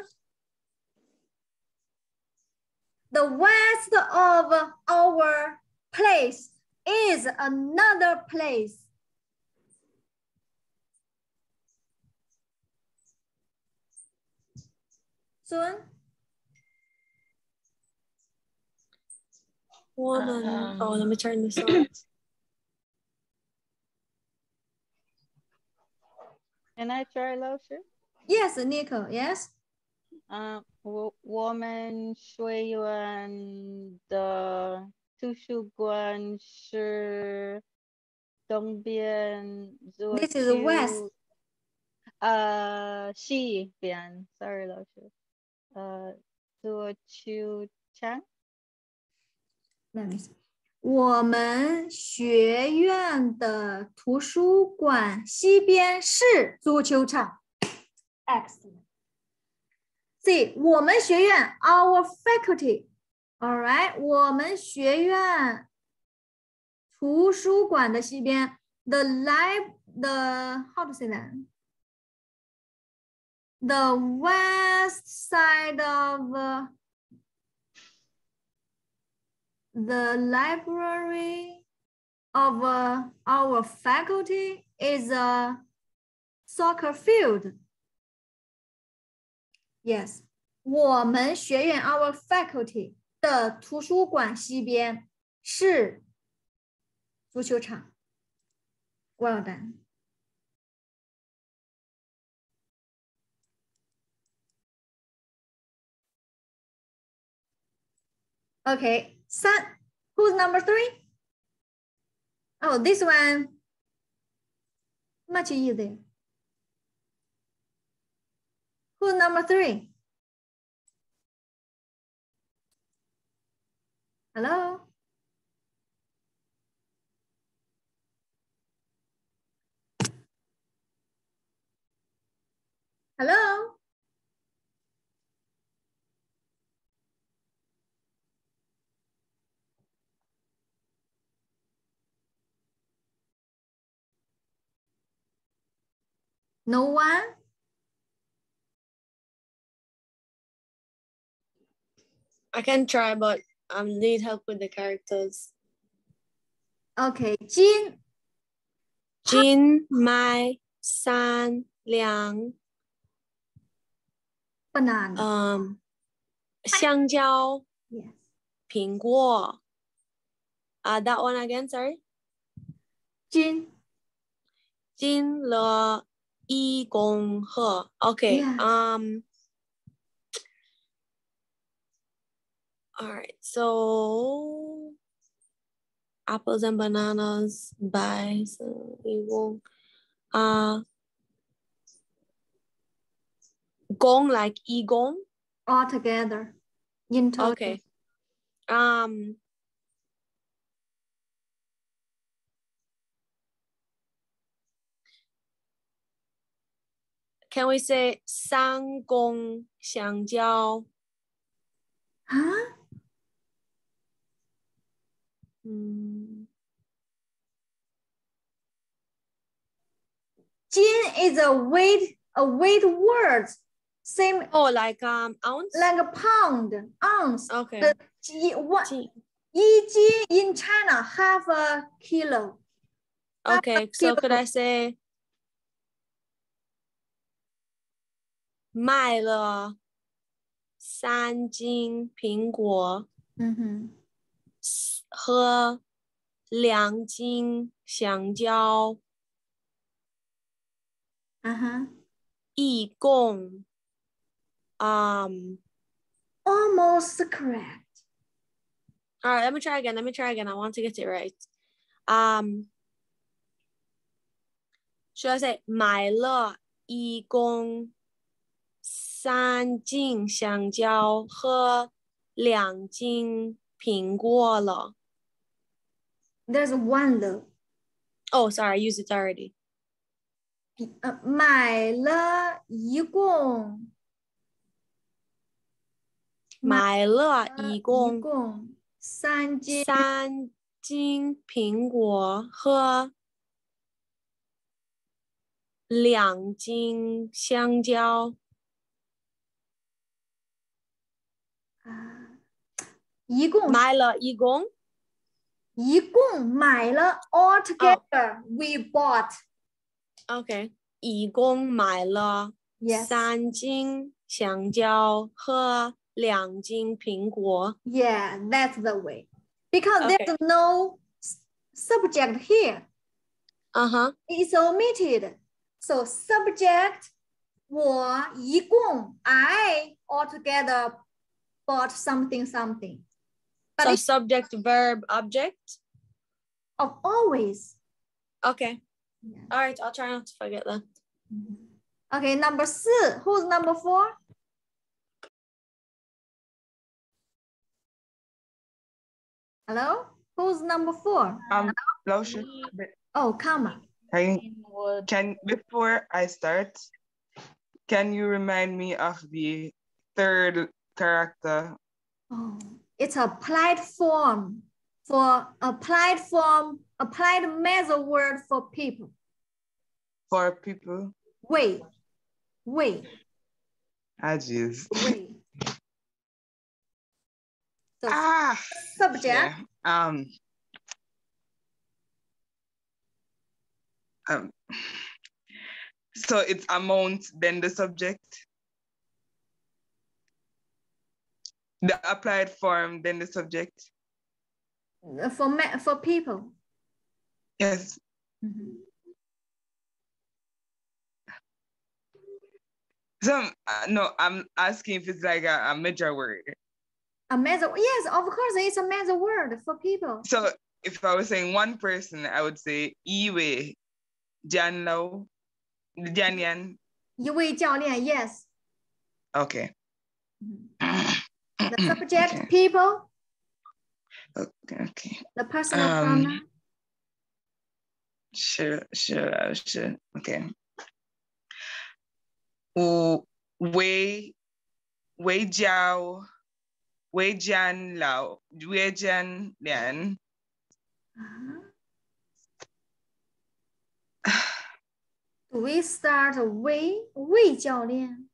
The west of our place is another place. Soon. 我们 Um, Oh, let me turn this on. Can I try, 老师？ Yes, Nico. Yes. 嗯，我我们学院的图书馆是东边，左 This is west. 球，呃，西边。Sorry，老师。呃，左球场。 Let me see. 我们学院的图书馆西边是足球场。Excellent. See, 我们学院 our faculty. All right. 我们学院图书馆的西边 the lib the how to say that? The west side of uh, the library of uh, our faculty is a soccer field. Yes, 我们学院 our faculty 的图书馆西边是足球场。Well done. Okay, son, who's number three? Oh, this one much easier. Who's number three? Hello? Hello? No one? I can try, but I um, need help with the characters. Okay, Jin. Jin, Mai, San, Liang. Banana. Um, 香蕉 Yes. 苹果. Uh, that one again, sorry. 金进了一公克. Okay. Yes. Um. All right. So apples and bananas by so we will uh gong like e gong. all together. In total. Okay. Um. Can we say 三公香蕉? Huh? Mm. Jin is a weight, a weight word. Same Oh, like um ounce? like a pound, ounce. Okay. The ji- one, 斤. yi jin in China, half a kilo. Okay, so kilo. could I say 卖了三斤苹果 Mm-hmm. 和两斤香蕉 Uh-huh. 一共 um Almost correct. all right, let me try again. Let me try again. I want to get it right. Um should I say 买了一共三斤香蕉和两斤苹果了 There's one low. Oh, sorry, I used it already. 呃，买了一共买了一一共共三斤三斤苹果和两斤香蕉。 啊，一共买了一共一共买了 all together we bought OK，一共买了 yes 三斤香蕉和两斤苹果。 yeah that's the way because Okay. there's no s- subject here Uh-huh. it's omitted so subject 我一共 I altogether bought something something but So it's subject, verb, object. of always Okay. yeah. All right, I'll try not to forget that. Okay, number four. Who's number four? Hello? Who's number four? Um, Lausche, Oh, comma. can, In would can before I start, can you remind me of the third character? Oh, it's applied form for applied form, applied measure word for people. For people? Wait, wait, Ah, jeez. wait. So Ah, subject. yeah. Um, um, so it's amount, then the subject. The applied form, then the subject. For me, for people. Yes. Mhm. So uh, no, I'm asking if it's like a, a major word. A measure. Yes, of course, it's a measure word for people. So if I was saying one person, I would say Iwe, Janlo, Janyan. 一位教练, yes. Okay. The subject, Okay. people. Okay. Okay. The personal Um, pronoun. Sure. Sure. Sure. Okay. Wei Wei Jiao Wei Jian Lao Wei Jian Lian. Uh-huh. Do we start Wei Wei 教练?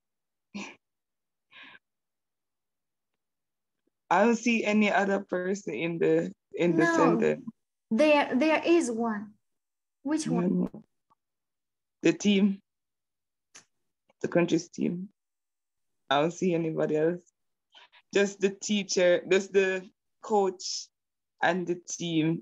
I don't see any other person in the in the No. sentence. There, there is one. Which one? The team, the country's team. I don't see anybody else. just the teacher, just the coach and the team.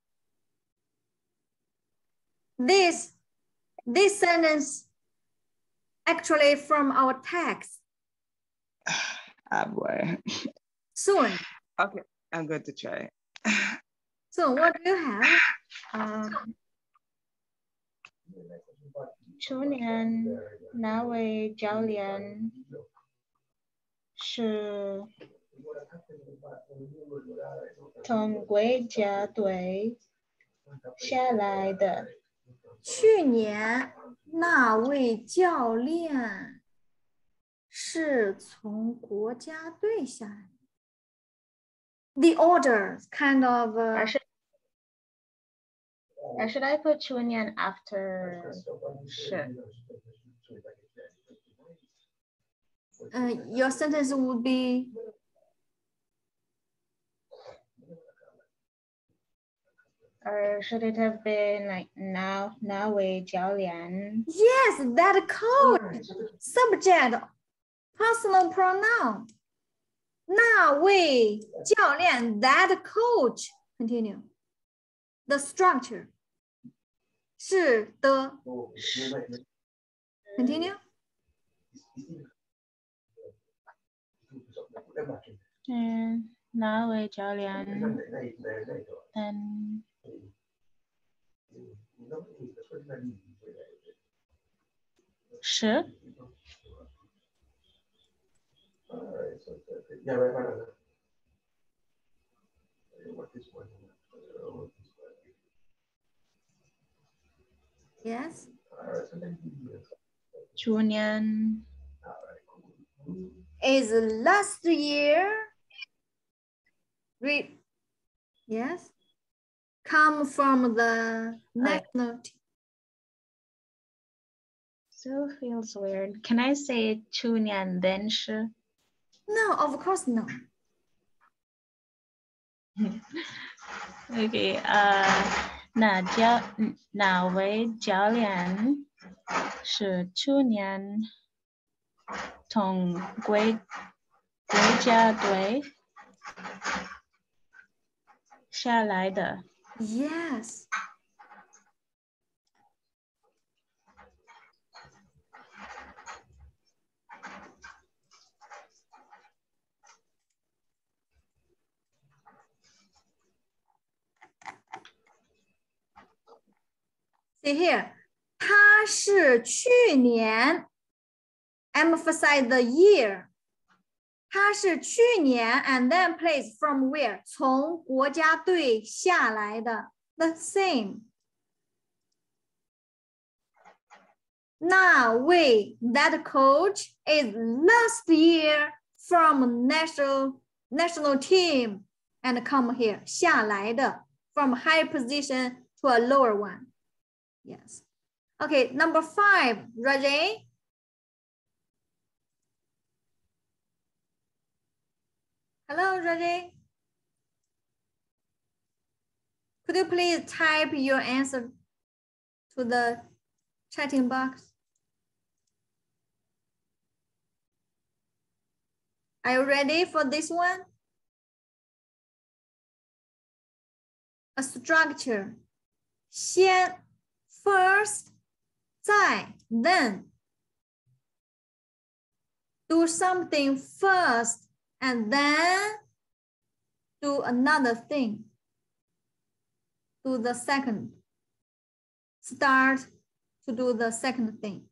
This, this sentence actually from our text. Ah, boy. Soon. Okay, I'm going to try. So what do you have? 嗯，去年那位教练是从国家队下来的。 去年那位教练是从国家队下来。The order kind of. Uh, Or should, or should I put 去年 after 是？ uh, your sentence would be. Or should it have been like now, 那位教练? Yes, that coach. Subject, personal pronoun. 那位教练 that coach. Continue. The structure. 是的 Continue. 嗯，那位教练 then 是 Yes. 去年 Is last year. Read. Yes. Come from the national team. So feels weird. Can I say 去年 then 是? No, of course no. Okay. Uh, 那教哪位教练是去年从国国家队下来的？ Yes. See here. 他是去年 emphasize the year. 他是去年 and then place from where? 从国家队下来的 the same. 那位 that coach is last year from national national team and come here 下来的 from higher position to a lower one. Yes. Okay, number five, Rajay. Hello, Rajay. Could you please type your answer to the chatting box? Are you ready for this one? A structure. 先 first, 再 then. Do something first and then do another thing. Do the second. Start to do the second thing.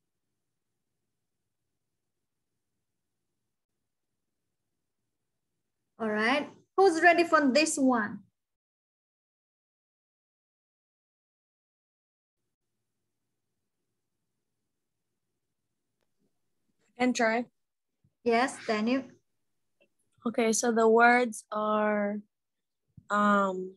All right, who's ready for this one? And try. Yes, Daniel. Okay, so the words are um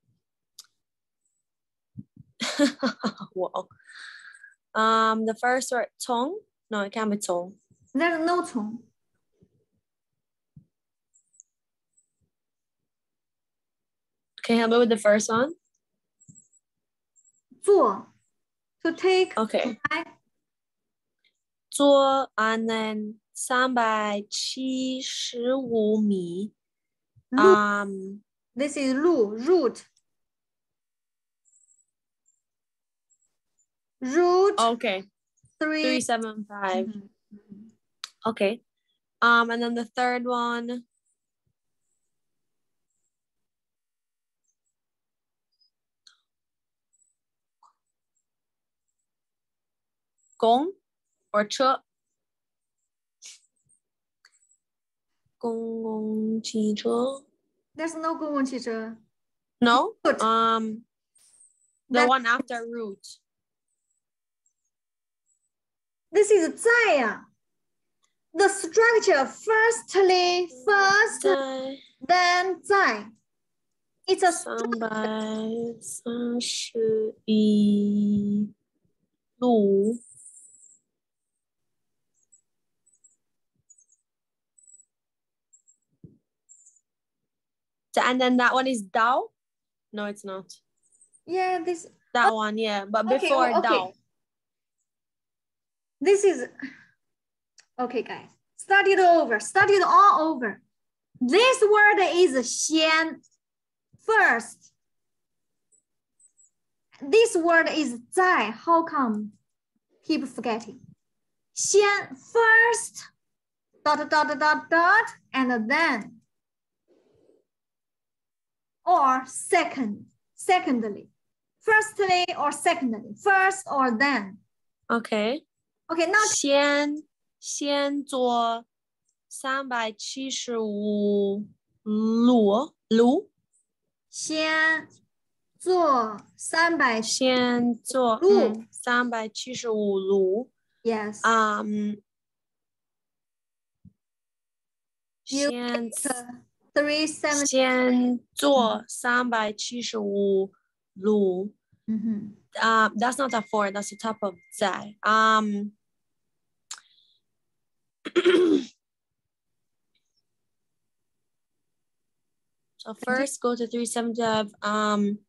whoa. Um the first word 从 no, it can't be 从. There's no 从. Can you help me with the first one? 做 to take. Okay. 来做 and then 三百七十五米。 路 Um, This is 路 route. Route okay, three. three seven five. Mhm, mhm. Okay. Um, and then the third one. Gong or ch. Gong chi che. There's no 公共汽车. No. Route. Um, the That- one after route. This is 在呀. The structure firstly, first, 在 then 在. It's a 三百三十一路。And then that one is Dao? No, it's not. yeah, this That one, yeah. But okay, before oh, okay. Dao. This is okay, guys. Start it over. Start it all over. This word is 先 first. This word is 在. How come? Keep forgetting. 先 first. Dot dot dot dot and then. Or second. Secondly. Firstly or secondly. First or then. Okay. Okay, now 先先坐三百七十五路路。 先坐三百先坐路。 嗯三百七十五路。 Yes. Um. You 先 three seven. 先坐三百七十五路。 Mm-hmm. Uh, that's not a four, that's the top of 在. Um, so first go to three seventy-five. Um,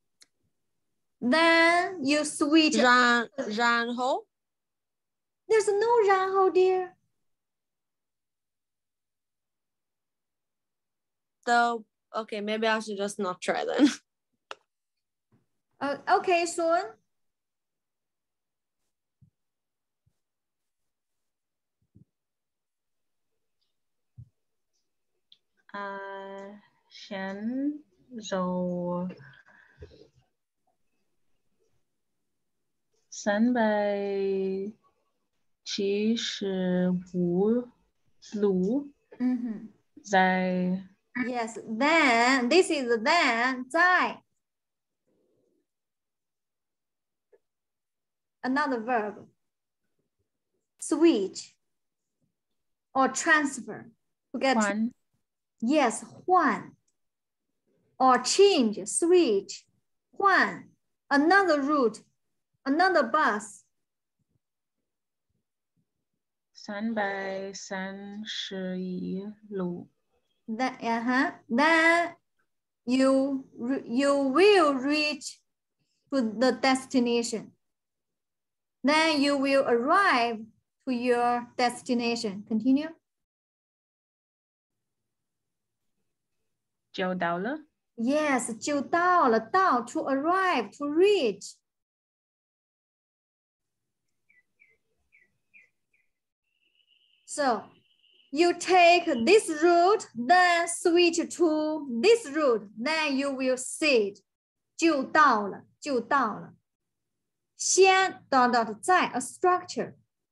Then you switch. 然然后 There's no 然后 dear. the okay, maybe I should just not try then. Uh, okay, soon. Uh, 先走三百七十五路， Mm-hmm. 在 Yes, then this is then 在. Another verb. Switch or transfer. Forget. 换 Yes, 换 or change, switch, 换 another route, another bus. 三百三十一路。 Then, uh-huh, then you re- you will reach to the destination. Then you will arrive to your destination. Continue. 就到了。 Yes, 就到了，到 to arrive, to reach. So you take this route, then switch to this route, then you will see it. 就到了，就到了。先 dot dot 在 a structure.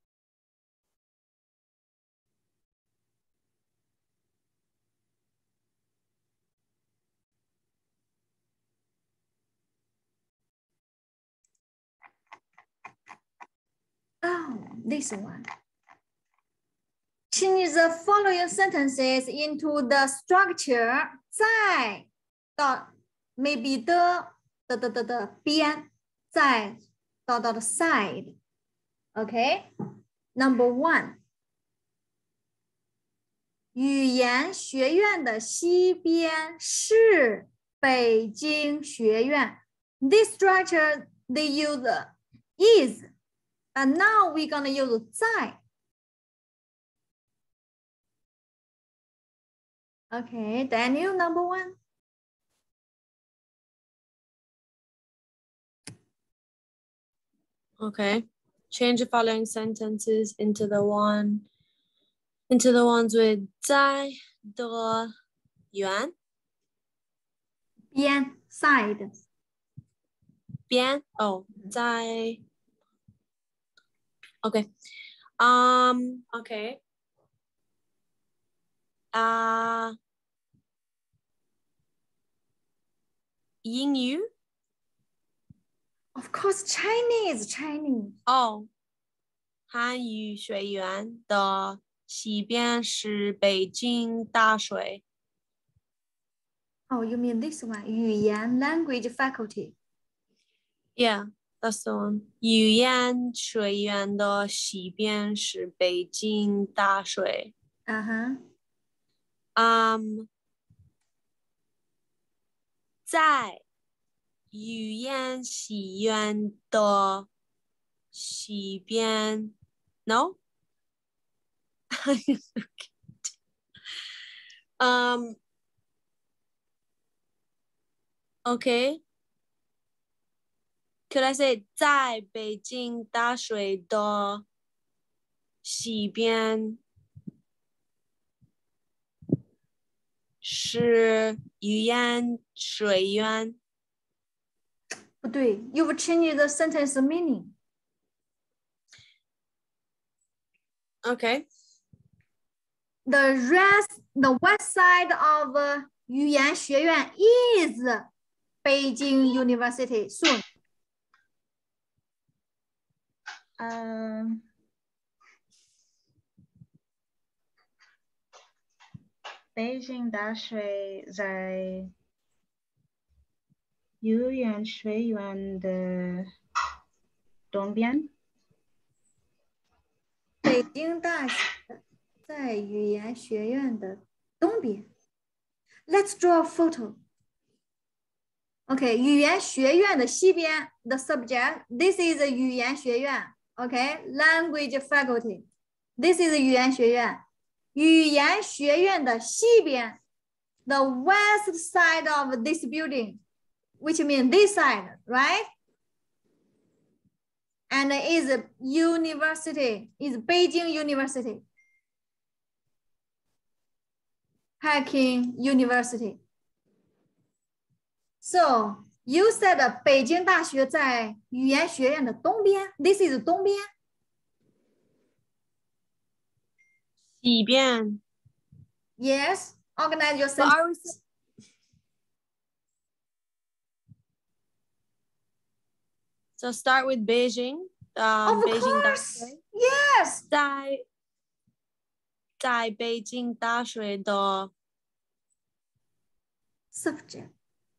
Oh, this one. Change the following sentences into the structure 在 dot maybe the the the the the 边在 dot dot side. Okay. Number one. 语言学院的西边是北京学院. This structure they use is, and now we're gonna use 在. Okay, Daniel, number one. Okay. Change the following sentences into the one into the ones with 在的远边 side. 边 oh 在 okay. Um okay. Uh 英语 Of course, Chinese, Chinese. 哦，汉语学院的西边是北京大学。 Oh, you mean this one? 语言 language faculty. Yeah, that's the one. 语言学院的西边是北京大学。 Uh-huh. Um, 在语言学院的西边 No? um, okay. Could I say 在北京大学的西边是语言学院？ 不对, you've changed the sentence meaning. Okay. The rest, the west side of uh, 语言学院 is Beijing University soon. Um, Beijing 大学在语言学院的东边。 北京大学在语言学院的东边。Let's draw a photo. Okay, 语言学院的西边 the subject. This is 语言学院. Okay, language faculty. This is 语言学院。语言学院的西边 the west side of this building, which means this side, right? And is university, is Beijing University. Peking University. So you said 北京大学在语言学院的东边。This is 东边。 西边。 Yes. Organize your But are we sentence. So start with Beijing. Um, Of Beijing course. 大学 Yes. 在在北京大学的 Subject.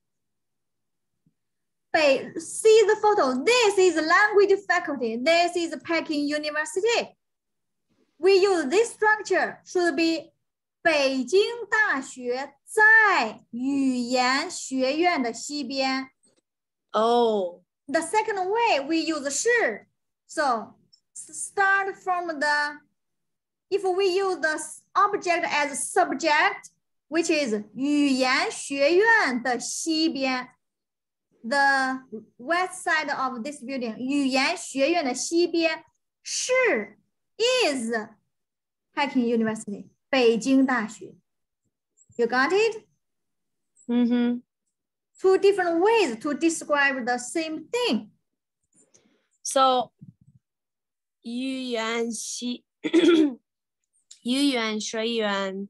See the photo. This is language faculty. This is Peking University. We use this structure. Should be 北京大学在语言学院的西边。 Oh. The second way we use 是. So start from the, if we use the object as subject, which is 语言学院的西边。The west side of this building, 语言学院的西边是 is Peking University, 北京大学。You got it? Mm-hmm. Two different ways to describe the same thing. So, 语言西语言学院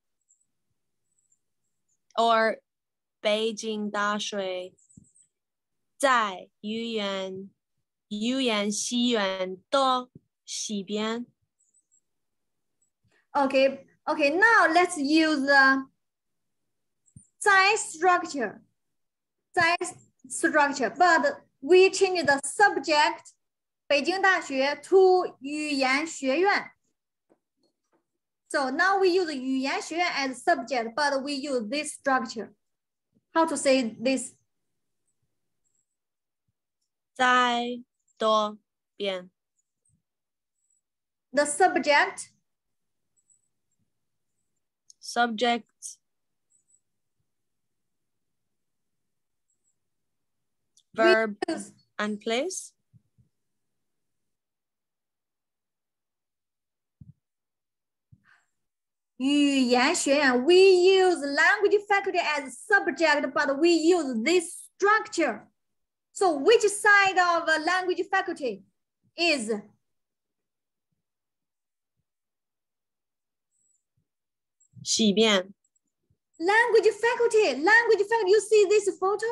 or 北京大学在语言语言学院的西边。 Okay, okay, now let's use the 在 structure. 在 structure, but we change the subject 北京大学 to 语言学院。So now we use 语言学院 as subject, but we use this structure. How to say this? 在的边。 The subject. Subject verb use and place. 语言学院 we use language faculty as subject, but we use this structure. So which side of uh, language faculty is? Language faculty, language faculty, you see this photo?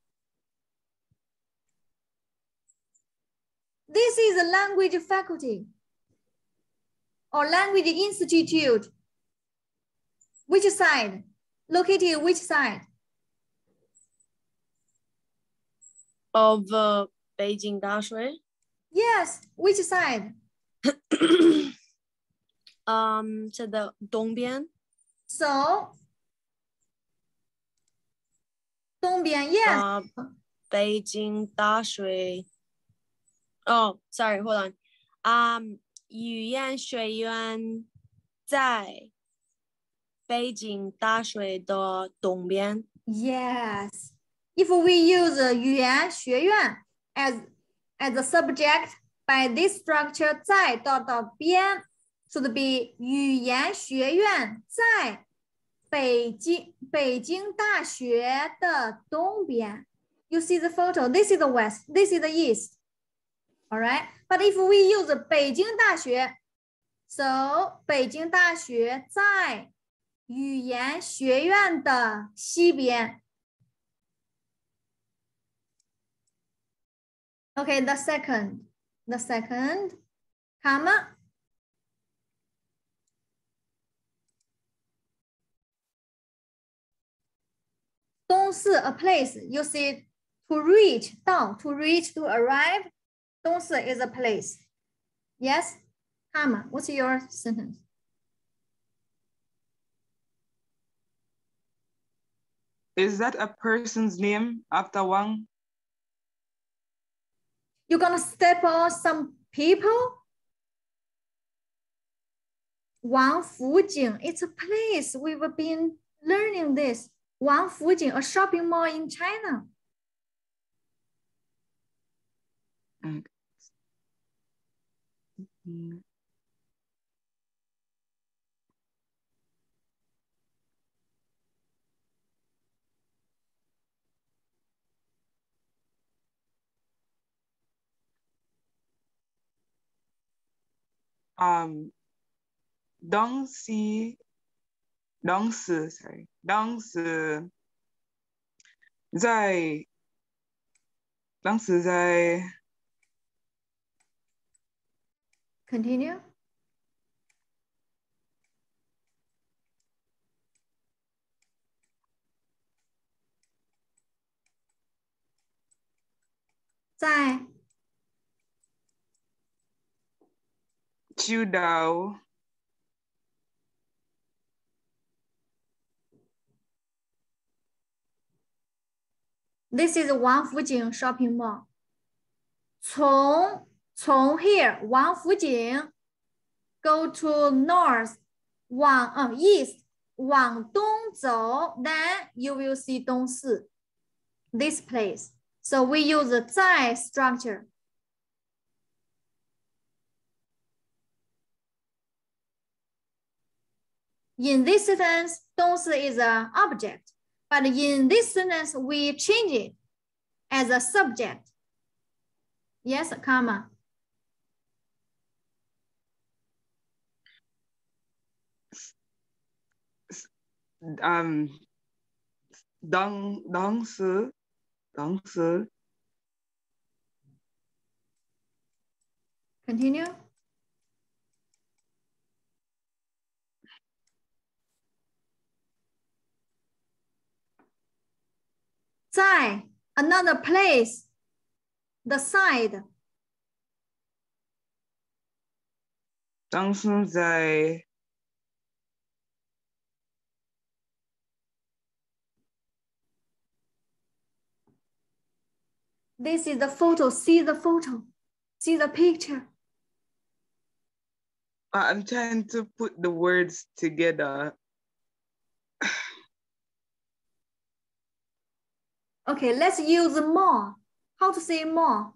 This is a language faculty or language institute. Which side? Located which side? of uh, Beijing 大学. Yes, which side? um, 这的东边. So, 东边 yes. Uh, 北京大学. Oh, sorry, hold on. Um, 语言学院在北京大学的东边. Yes. If we use uh, 语言学院 as as a subject by this structure 在 dot dot 边 should be 语言学院在北京北京大学的东边. You see the photo. This is the west. This is the east. All right. But if we use 北京大学, so 北京大学在语言学院的西边. Okay, the second, the second, comma. 东四 a place, you see to reach, 到 to reach, to arrive. 东四 is a place. Yes, comma. What's your sentence? Is that a person's name after Wang? You're gonna step on some people? Wang Fujing, it's a place. We've been learning this. Wang Fujing, a shopping mall in China. Mm. Mm. Um, Dongsi, Dongsi, sorry, Dongsi, 在, Dongsi 在 Continue. 在 Chiudao. This is Wang Fujing shopping mall. 从从 here 往福井 go to north 往嗯 east 往东走 then you will see 东四 this place. So we use the 在 structure. In this sentence, 东四 is an object, but in this sentence we change it as a subject. Yes, comma. Um, Dong Dong Si, Dong Si. Continue. 在 another place, the side. 当时在 This is the photo. See the photo. See the picture. I'm trying to put the words together. Okay, let's use more. How to say more?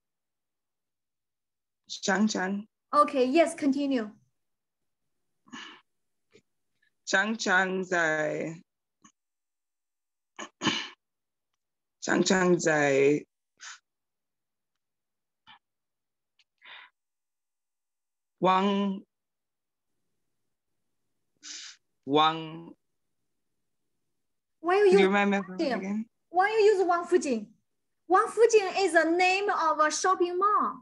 常常 Okay, yes, continue. 常常在常常在往往 Why you Could use you remind me of that Fujin? again? Why you use Wang Fujin? Wang Fujin is the name of a shopping mall.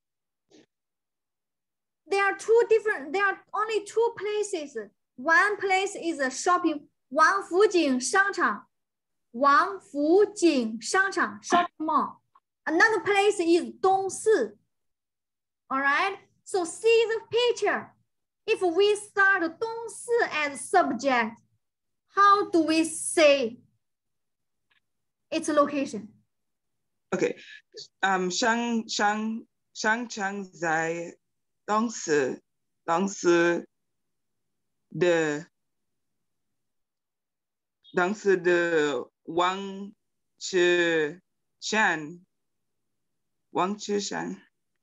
There are two different, there are only two places. One place is a shopping, Wang Fujin 商场, Wang Fujin 商场, shopping mall. Another place is Dongsi. All right, so see the picture. If we start Dongsi as subject, how do we say its location? Okay. Um, 商商商场在当时当时的当时的王池山王池山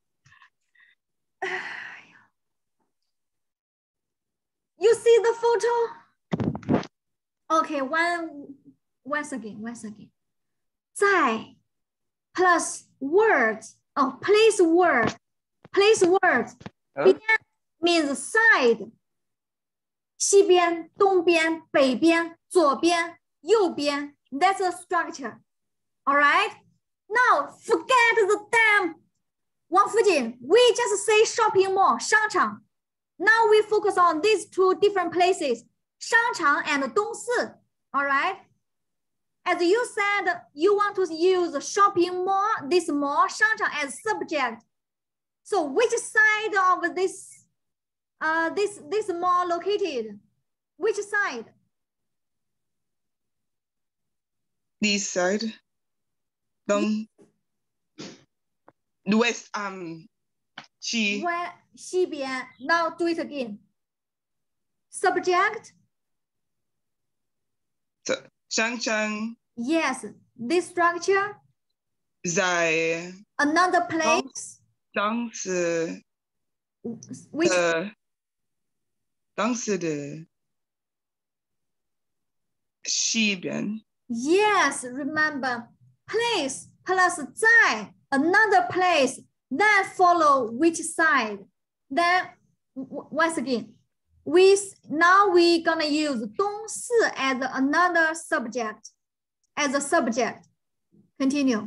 You see the photo? Okay, one once again, once again. 在 plus words, oh, place word, place words. 边 means side. 西边、东边、北边、左边、右边. That's a structure. All right? Now, forget the damn Wang Fujin. We just say shopping mall, 商场. Now we focus on these two different places, 商场 and 东四. All right? As you said, you want to use shopping mall, this mall, 商场 as subject. So which side of this, uh, this, this mall located? Which side? This side. Down the west um she Where 西边. Now do it again. Subject. so 商场 Yes, this structure. 在 Another place. 当时 Which 的当时的西边 yes, remember place plus 在 another place. Then follow which side. Then once again, we now we gonna use 东四 as another subject, as a subject. Continue.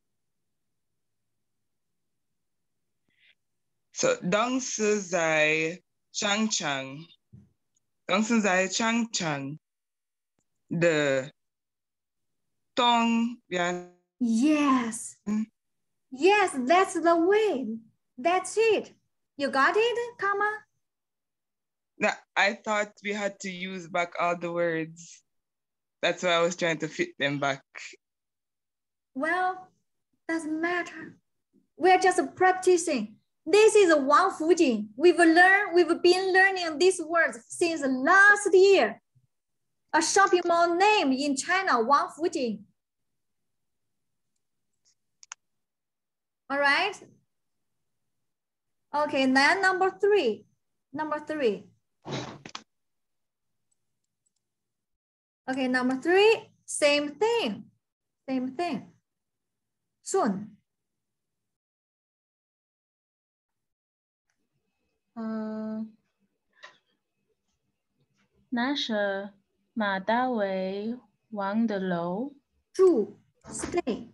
so 当时在商场当时在商场的东边 Yes. Yes, that's the way. That's it. You got it, Kama? Now, I thought we had to use back all the words. That's why I was trying to fit them back. Well, doesn't matter. We're just practicing. This is Wang Fujin. We've learned, we've been learning these words since last year. A shopping mall name in China, Wang Fujin. All right. Okay, then number three. Number three. Okay, number three, same thing. Same thing. Soon. 嗯，那是马大伟王的楼。 住 stay.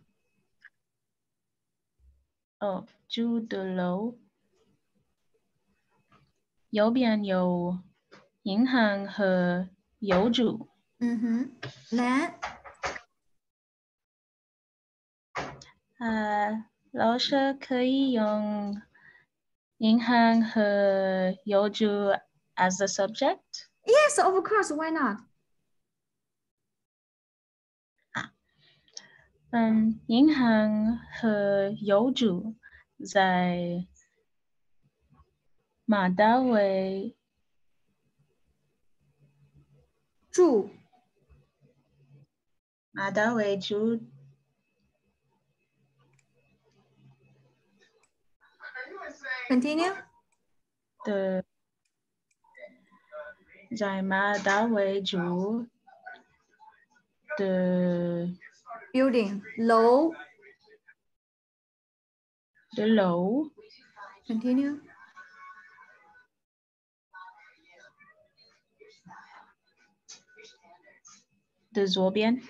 哦，住的楼。右边有银行和邮局。 嗯哼。Then 呃，老师可以用银行和邮局 as the subject? yes, of course, why not? 嗯，银行和邮局在马大伟住马大伟住 Continue. 的在马达为主的 Building. 楼的楼 Continue. 的左边，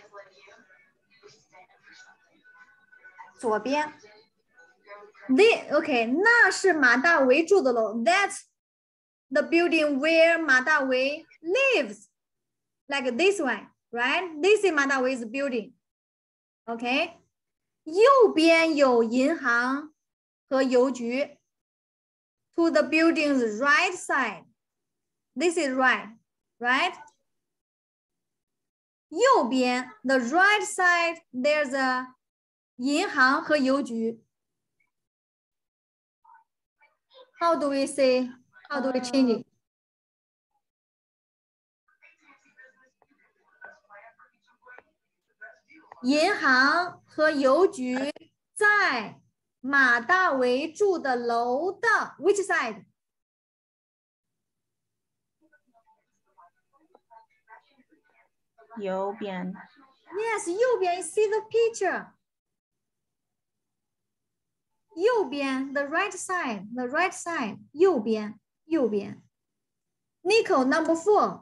左边。The, okay, 那是马大为住的楼。That's the building where 马大为 lives. Like this one, right? This is 马大为 's building. Okay. 右边有银行和邮局。To the building's right side. This is right, right? 右边 the right side, there's a 银行和邮局。How do we say? How do we change it? 银行和邮局在马大为住的楼的 which side? 右边， Yes, 右边 see the picture. 右边 the right side, the right side 右边右边。Nico number four.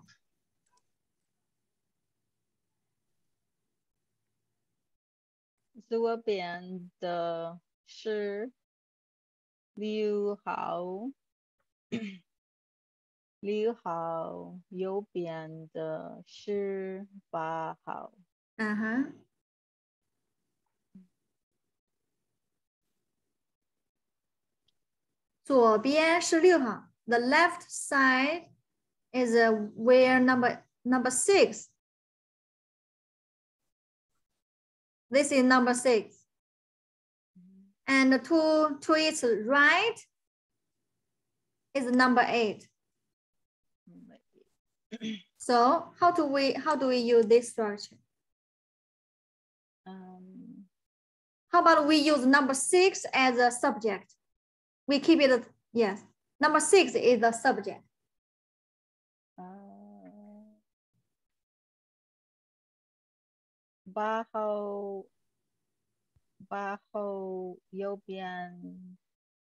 左边的是六号，六号，右边的是八号。 嗯哼。左边是六号。The left side is uh, where number number six. This is number six. And to, to its right is number eight. So how do we how do we use this structure? Um, How about we use number six as a subject? We keep it, yes. Number six is the subject. uh, 八号，八号右边。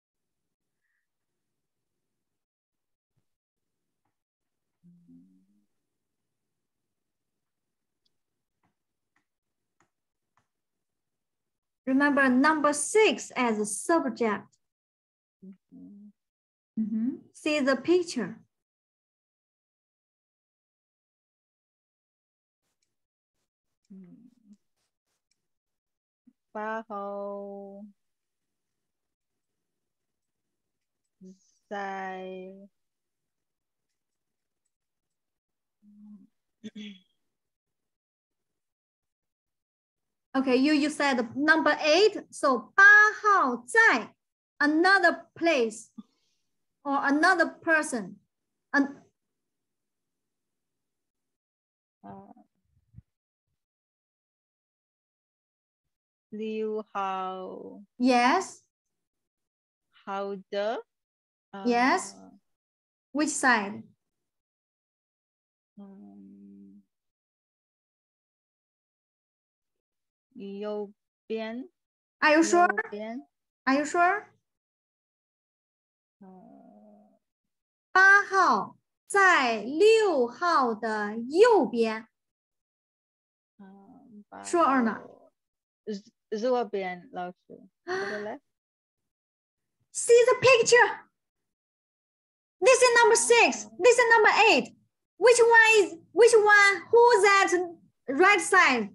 Remember number six as a subject. 嗯 Mm-hmm. See the picture. 嗯，八号在。 Okay, you, you said number eight. So 八号在 another place or another person. An, 呃，六号 yes, 好的。 yes. 呃 Which side? 嗯，右边， Are you 右 sure? 边。 Are you sure? 呃， 八号在六号的右边。 嗯，八 Sure or not? 号右右边，老师。这个 left。 See the picture. This is number six. This is number eight. Which one is, which one, who's at right side?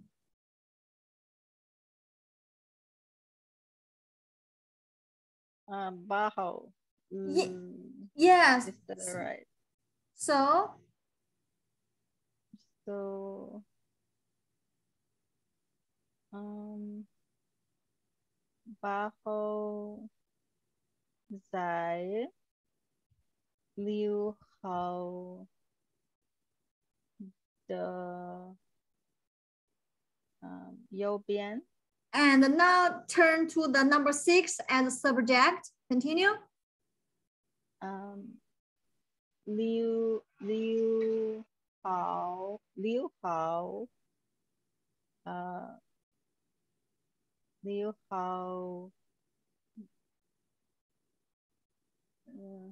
嗯，八号。 Ye- 嗯 Yes. is that right? So, So, um, 八号在六号的嗯右边。 and now turn to the number six as subject. Continue. um, Liu Liu Hao Liu Hao uh, Liu Hao uh,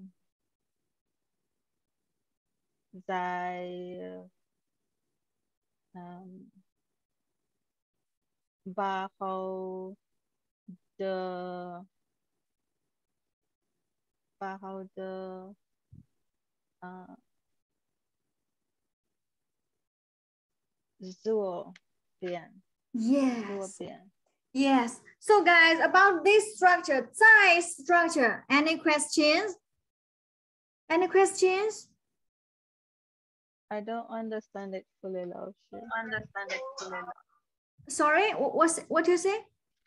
Zai um, Ba Hao De Ba Hao De uh, Zuo Bian Zuo Yes. Bian. Yes. So guys, about this structure, 在 structure, any questions? Any questions? I don't understand it fully, Lao Shi. Understand it fully. Sorry, wh- what's, what you say?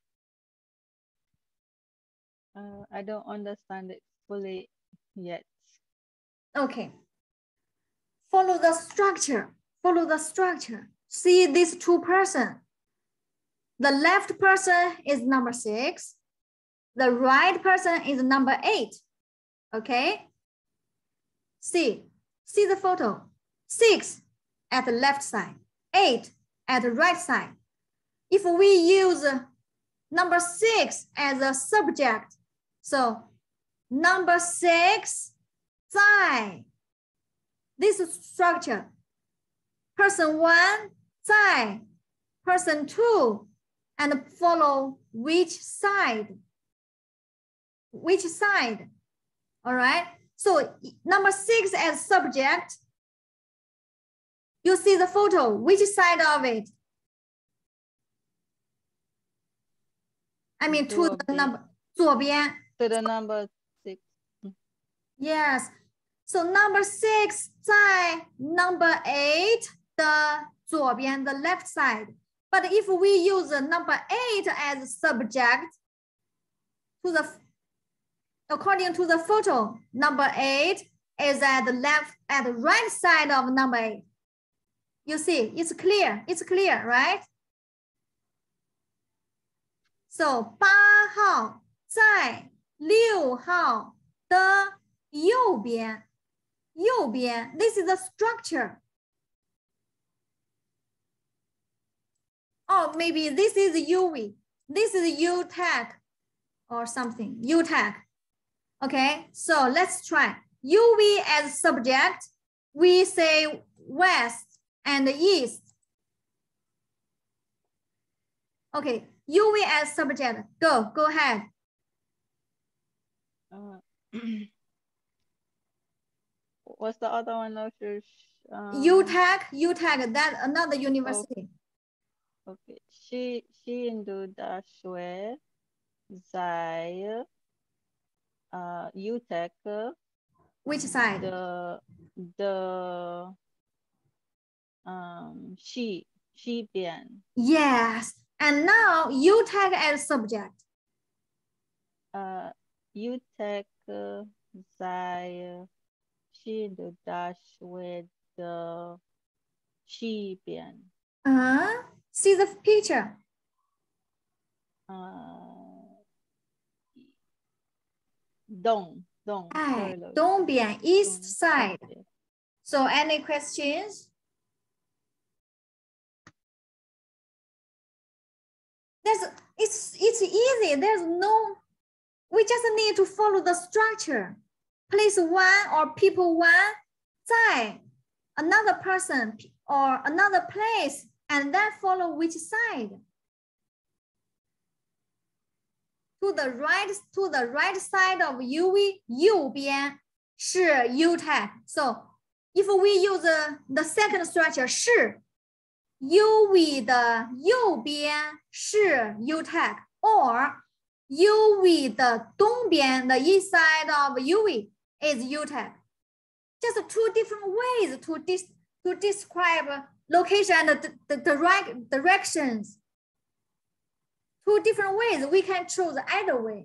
Uh, I don't understand it fully yet. Okay. Follow the structure. Follow the structure. See these two person. The left person is number six. The right person is number eight. Okay. See, see the photo. Six at the left side, eight at the right side. If we use number six as a subject, so number six, 在 this structure. Person one, 在 person two, and follow which side? Which side? All right. So number six as subject, you see the photo, which side of it? I mean to the 左边 number, 左边. To the number six. Yes. So number six 在 number eight 的左边, the left side. But if we use the number eight as subject, to the according to the photo, number eight is at the left, at the right side of number eight. You see, it's clear, it's clear, right? So 八号在六号的右边，右边, this is the structure. Oh, maybe this is U V, this is U tag or something, U tag. Okay, so let's try. U V as subject, we say west and east. Okay, U V as subject, go, go ahead. Uh, what's the other one, Lao Shi? Um, U tag, U tag, that another university. Okay. 西西印度大学在呃 U Tech Which side? the the um 西西边 Yes, and now U tag as subject. 呃 U Tech 在西印度大学的西边 Uh-huh. See the picture. 呃东东 Right, sorry, Lao Shi. 东边, east 东 side. 东边 So any questions? There's, it's, it's easy. There's no, we just need to follow the structure. Place one or people one, 在 another person or another place, and then follow which side. To the right, to the right side of U V, 右边是 U tag. So if we use the, the second structure 是 U V 的右边是 U tag, or U V 的东边 the east side of U V is U tag. Just two different ways to, dis, to describe location and the, the, the right directions. Two different ways, we can choose either way.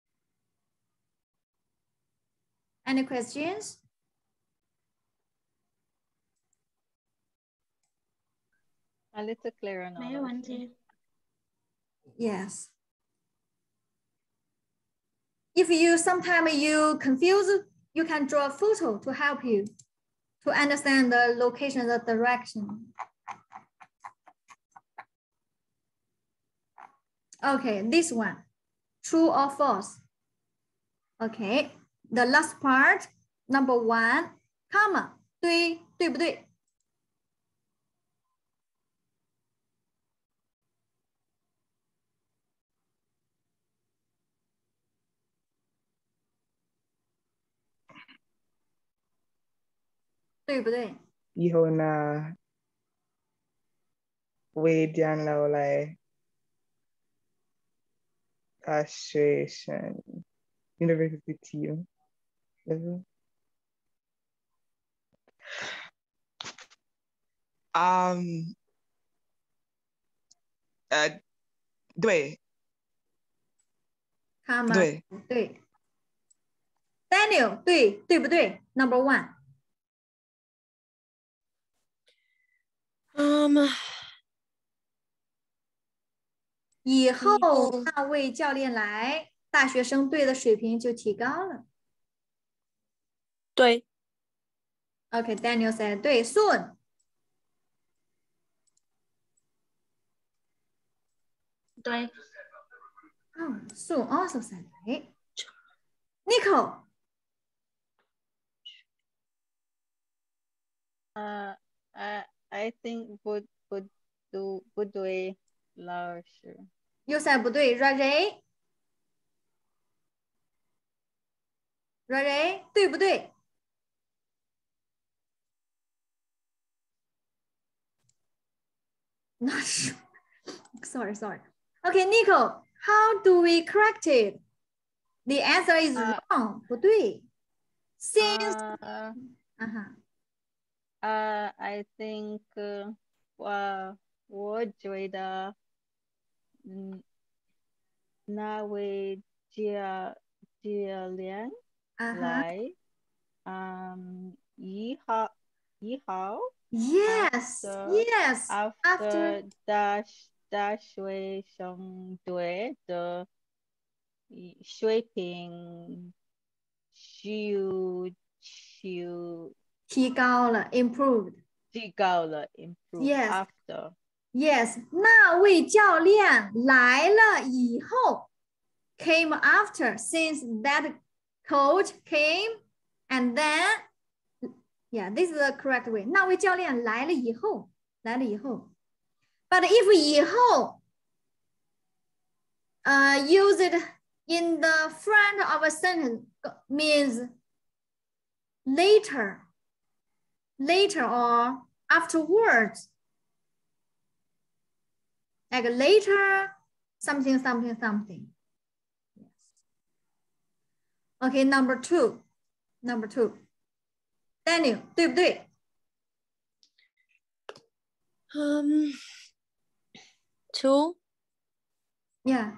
Any questions? A little clearer now. 没有问题。 Yes. If you sometimes you confuse you can draw a photo to help you to understand the location, the direction. Okay, this one, true or false? Okay, the last part, number one, comma, 对，对不对？对不对？ 以後呢會將留嚟大學生 university team level. Um, uh, 對， comma, 對， 对。Daniel, 对，对不对 ？Number one. Um, 以后后那位教练来，大学生队的水平就提高了。 对 Okay, Daniel said 对 soon. 对 Oh, soon also said 对。Nico, 呃，I I think 不不不不对，老师。 you said 不对 ，Ray Ray，对不对 ？Not sure. Sorry, sorry. Okay, Nico, how do we correct it? The answer is 啊 wrong. 不对。Since 啊啊哈， 啊 I think 我我觉得，嗯，那位教教练啊哈来，嗯，以后以后 ，yes, after yes. After after 大大学生队的水平就就提高了，improved. 提高了 improve Yes. after Yes, 那位教练来了以后 came after, since that coach came and then, yeah, this is the correct way. 那位教练来了以后，来了以后 but if 以后 uh, use it in the front of a sentence means later, later or afterwards. Like later, something, something, something. Yes. Okay, number two. Number two. Daniel, 对不对 um two ？Yeah.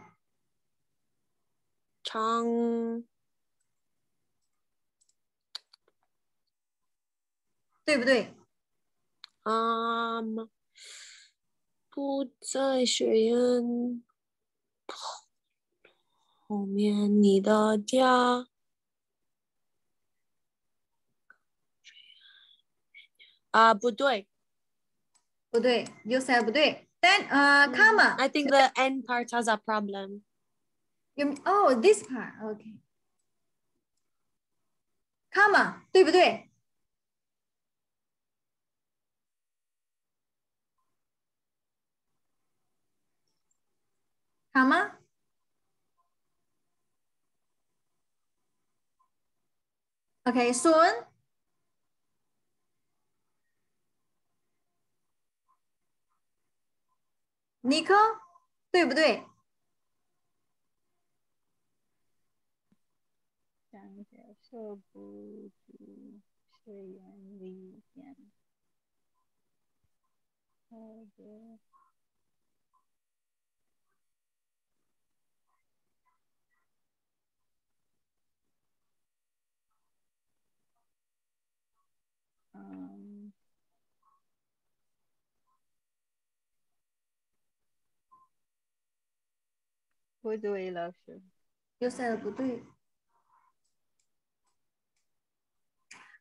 长对不对 um 不在学院后面你的家啊不对不对 You said 不对 Then, uh, comma. I think the end part has a problem. You, oh, this part. Okay. Comma, 对不对 Comma. Okay, soon. Nico, 对不对想一下，说不出学员里边，好的，嗯，不对，老师。 You said 不对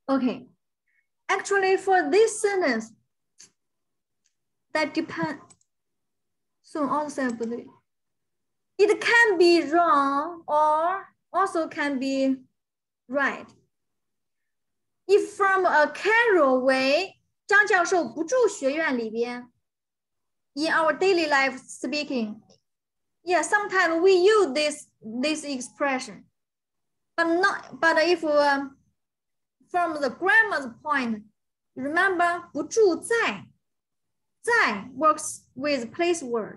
Okay. Actually, for this sentence, that depends. So also, it can be wrong or also can be right. If from a casual way, 张教授不住学院里边 in our daily life speaking, yeah, sometimes we use this this expression, but not. But if um, from the grammar's point, remember 不住在，在 works with place word.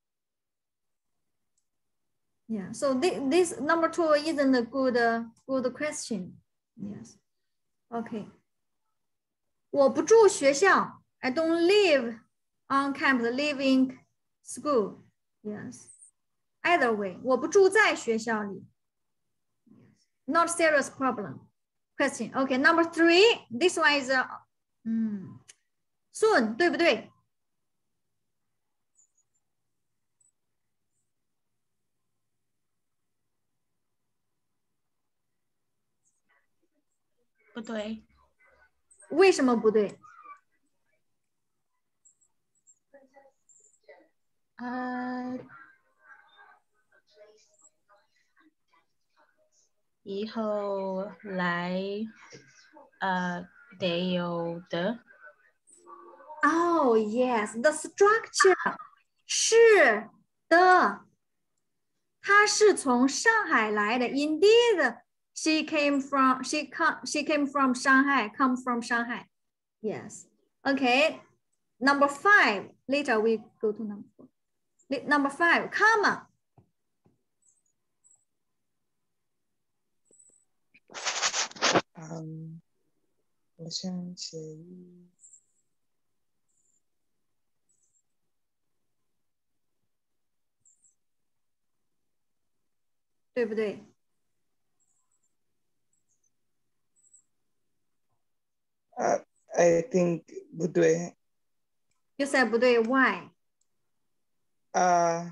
Yeah, so this, this number two isn't a good uh, good question. Yes. Okay. 我不住学校 I don't live on campus, live in school. Yes. Either way, 我不住在学校里 Not serious problem. Question. Okay, number three. This one is a, 嗯 soon, 对不对？ 不对。 为什么不对？ 呃，以后来呃得有的。 Oh yes, the structure 是的，她是从上海来的。Indeed, she came from she come she came from Shanghai. Come from Shanghai. Yes. Okay. Number five. Later we go to number four. Number five, comma. Um, 我想写对不对？ Uh, I think 不对。 You said 不对 why? Uh,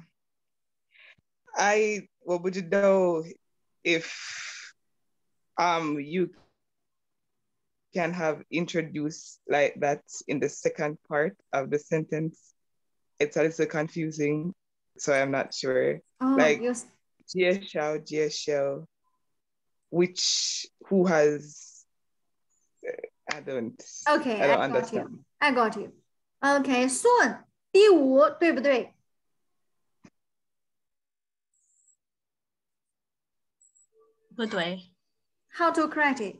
I what would you know if um you can have introduced like that in the second part of the sentence? It's a little confusing, so I'm not sure. Oh, like you Jie Xiao, Jie Xiao, which who has I don't Okay, I don't I understand. got you. I got you. Okay, soon. 第五对不对？ 不对。 How to correct it?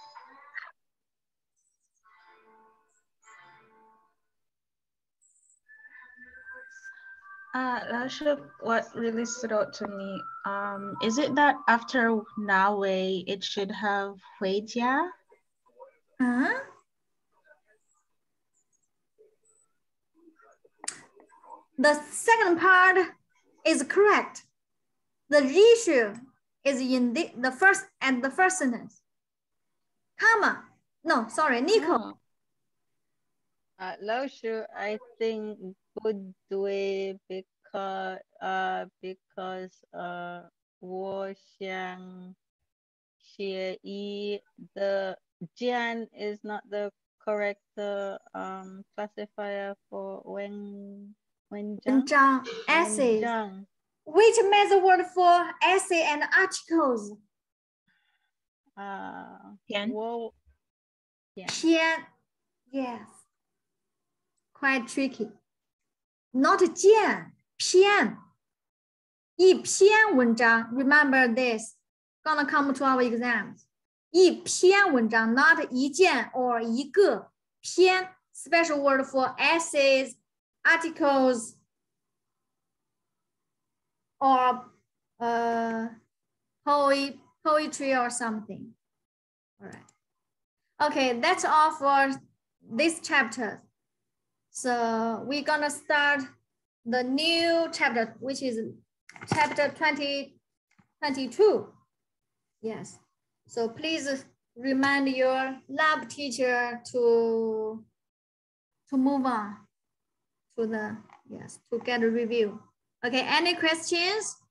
Uh, 老师, what really stood out to me, um, is it that after 拿为 it should have 回家? Huh? The second part is correct. The issue is in the, the first and the first sentence. Comma. No, sorry, Nico. Oh. Uh, 老师, I think 不对 because uh because uh 我想学一 the Jian is not the correct uh, um classifier for when when 文章 essays. Which makes the word for essay and articles? Uh, 篇. 我篇 yes. Quite tricky. Not 件篇一篇文章 Remember this. Gonna come to our exams. 一篇文章 not 一件 or 一个篇 special word for essays, articles, or uh, poet, poetry or something. All right. Okay, that's all for this chapter. So we're gonna start the new chapter, which is chapter twenty twenty-two. Yes. So please remind your lab teacher to to move on to the yes to get a review. Okay. Any questions?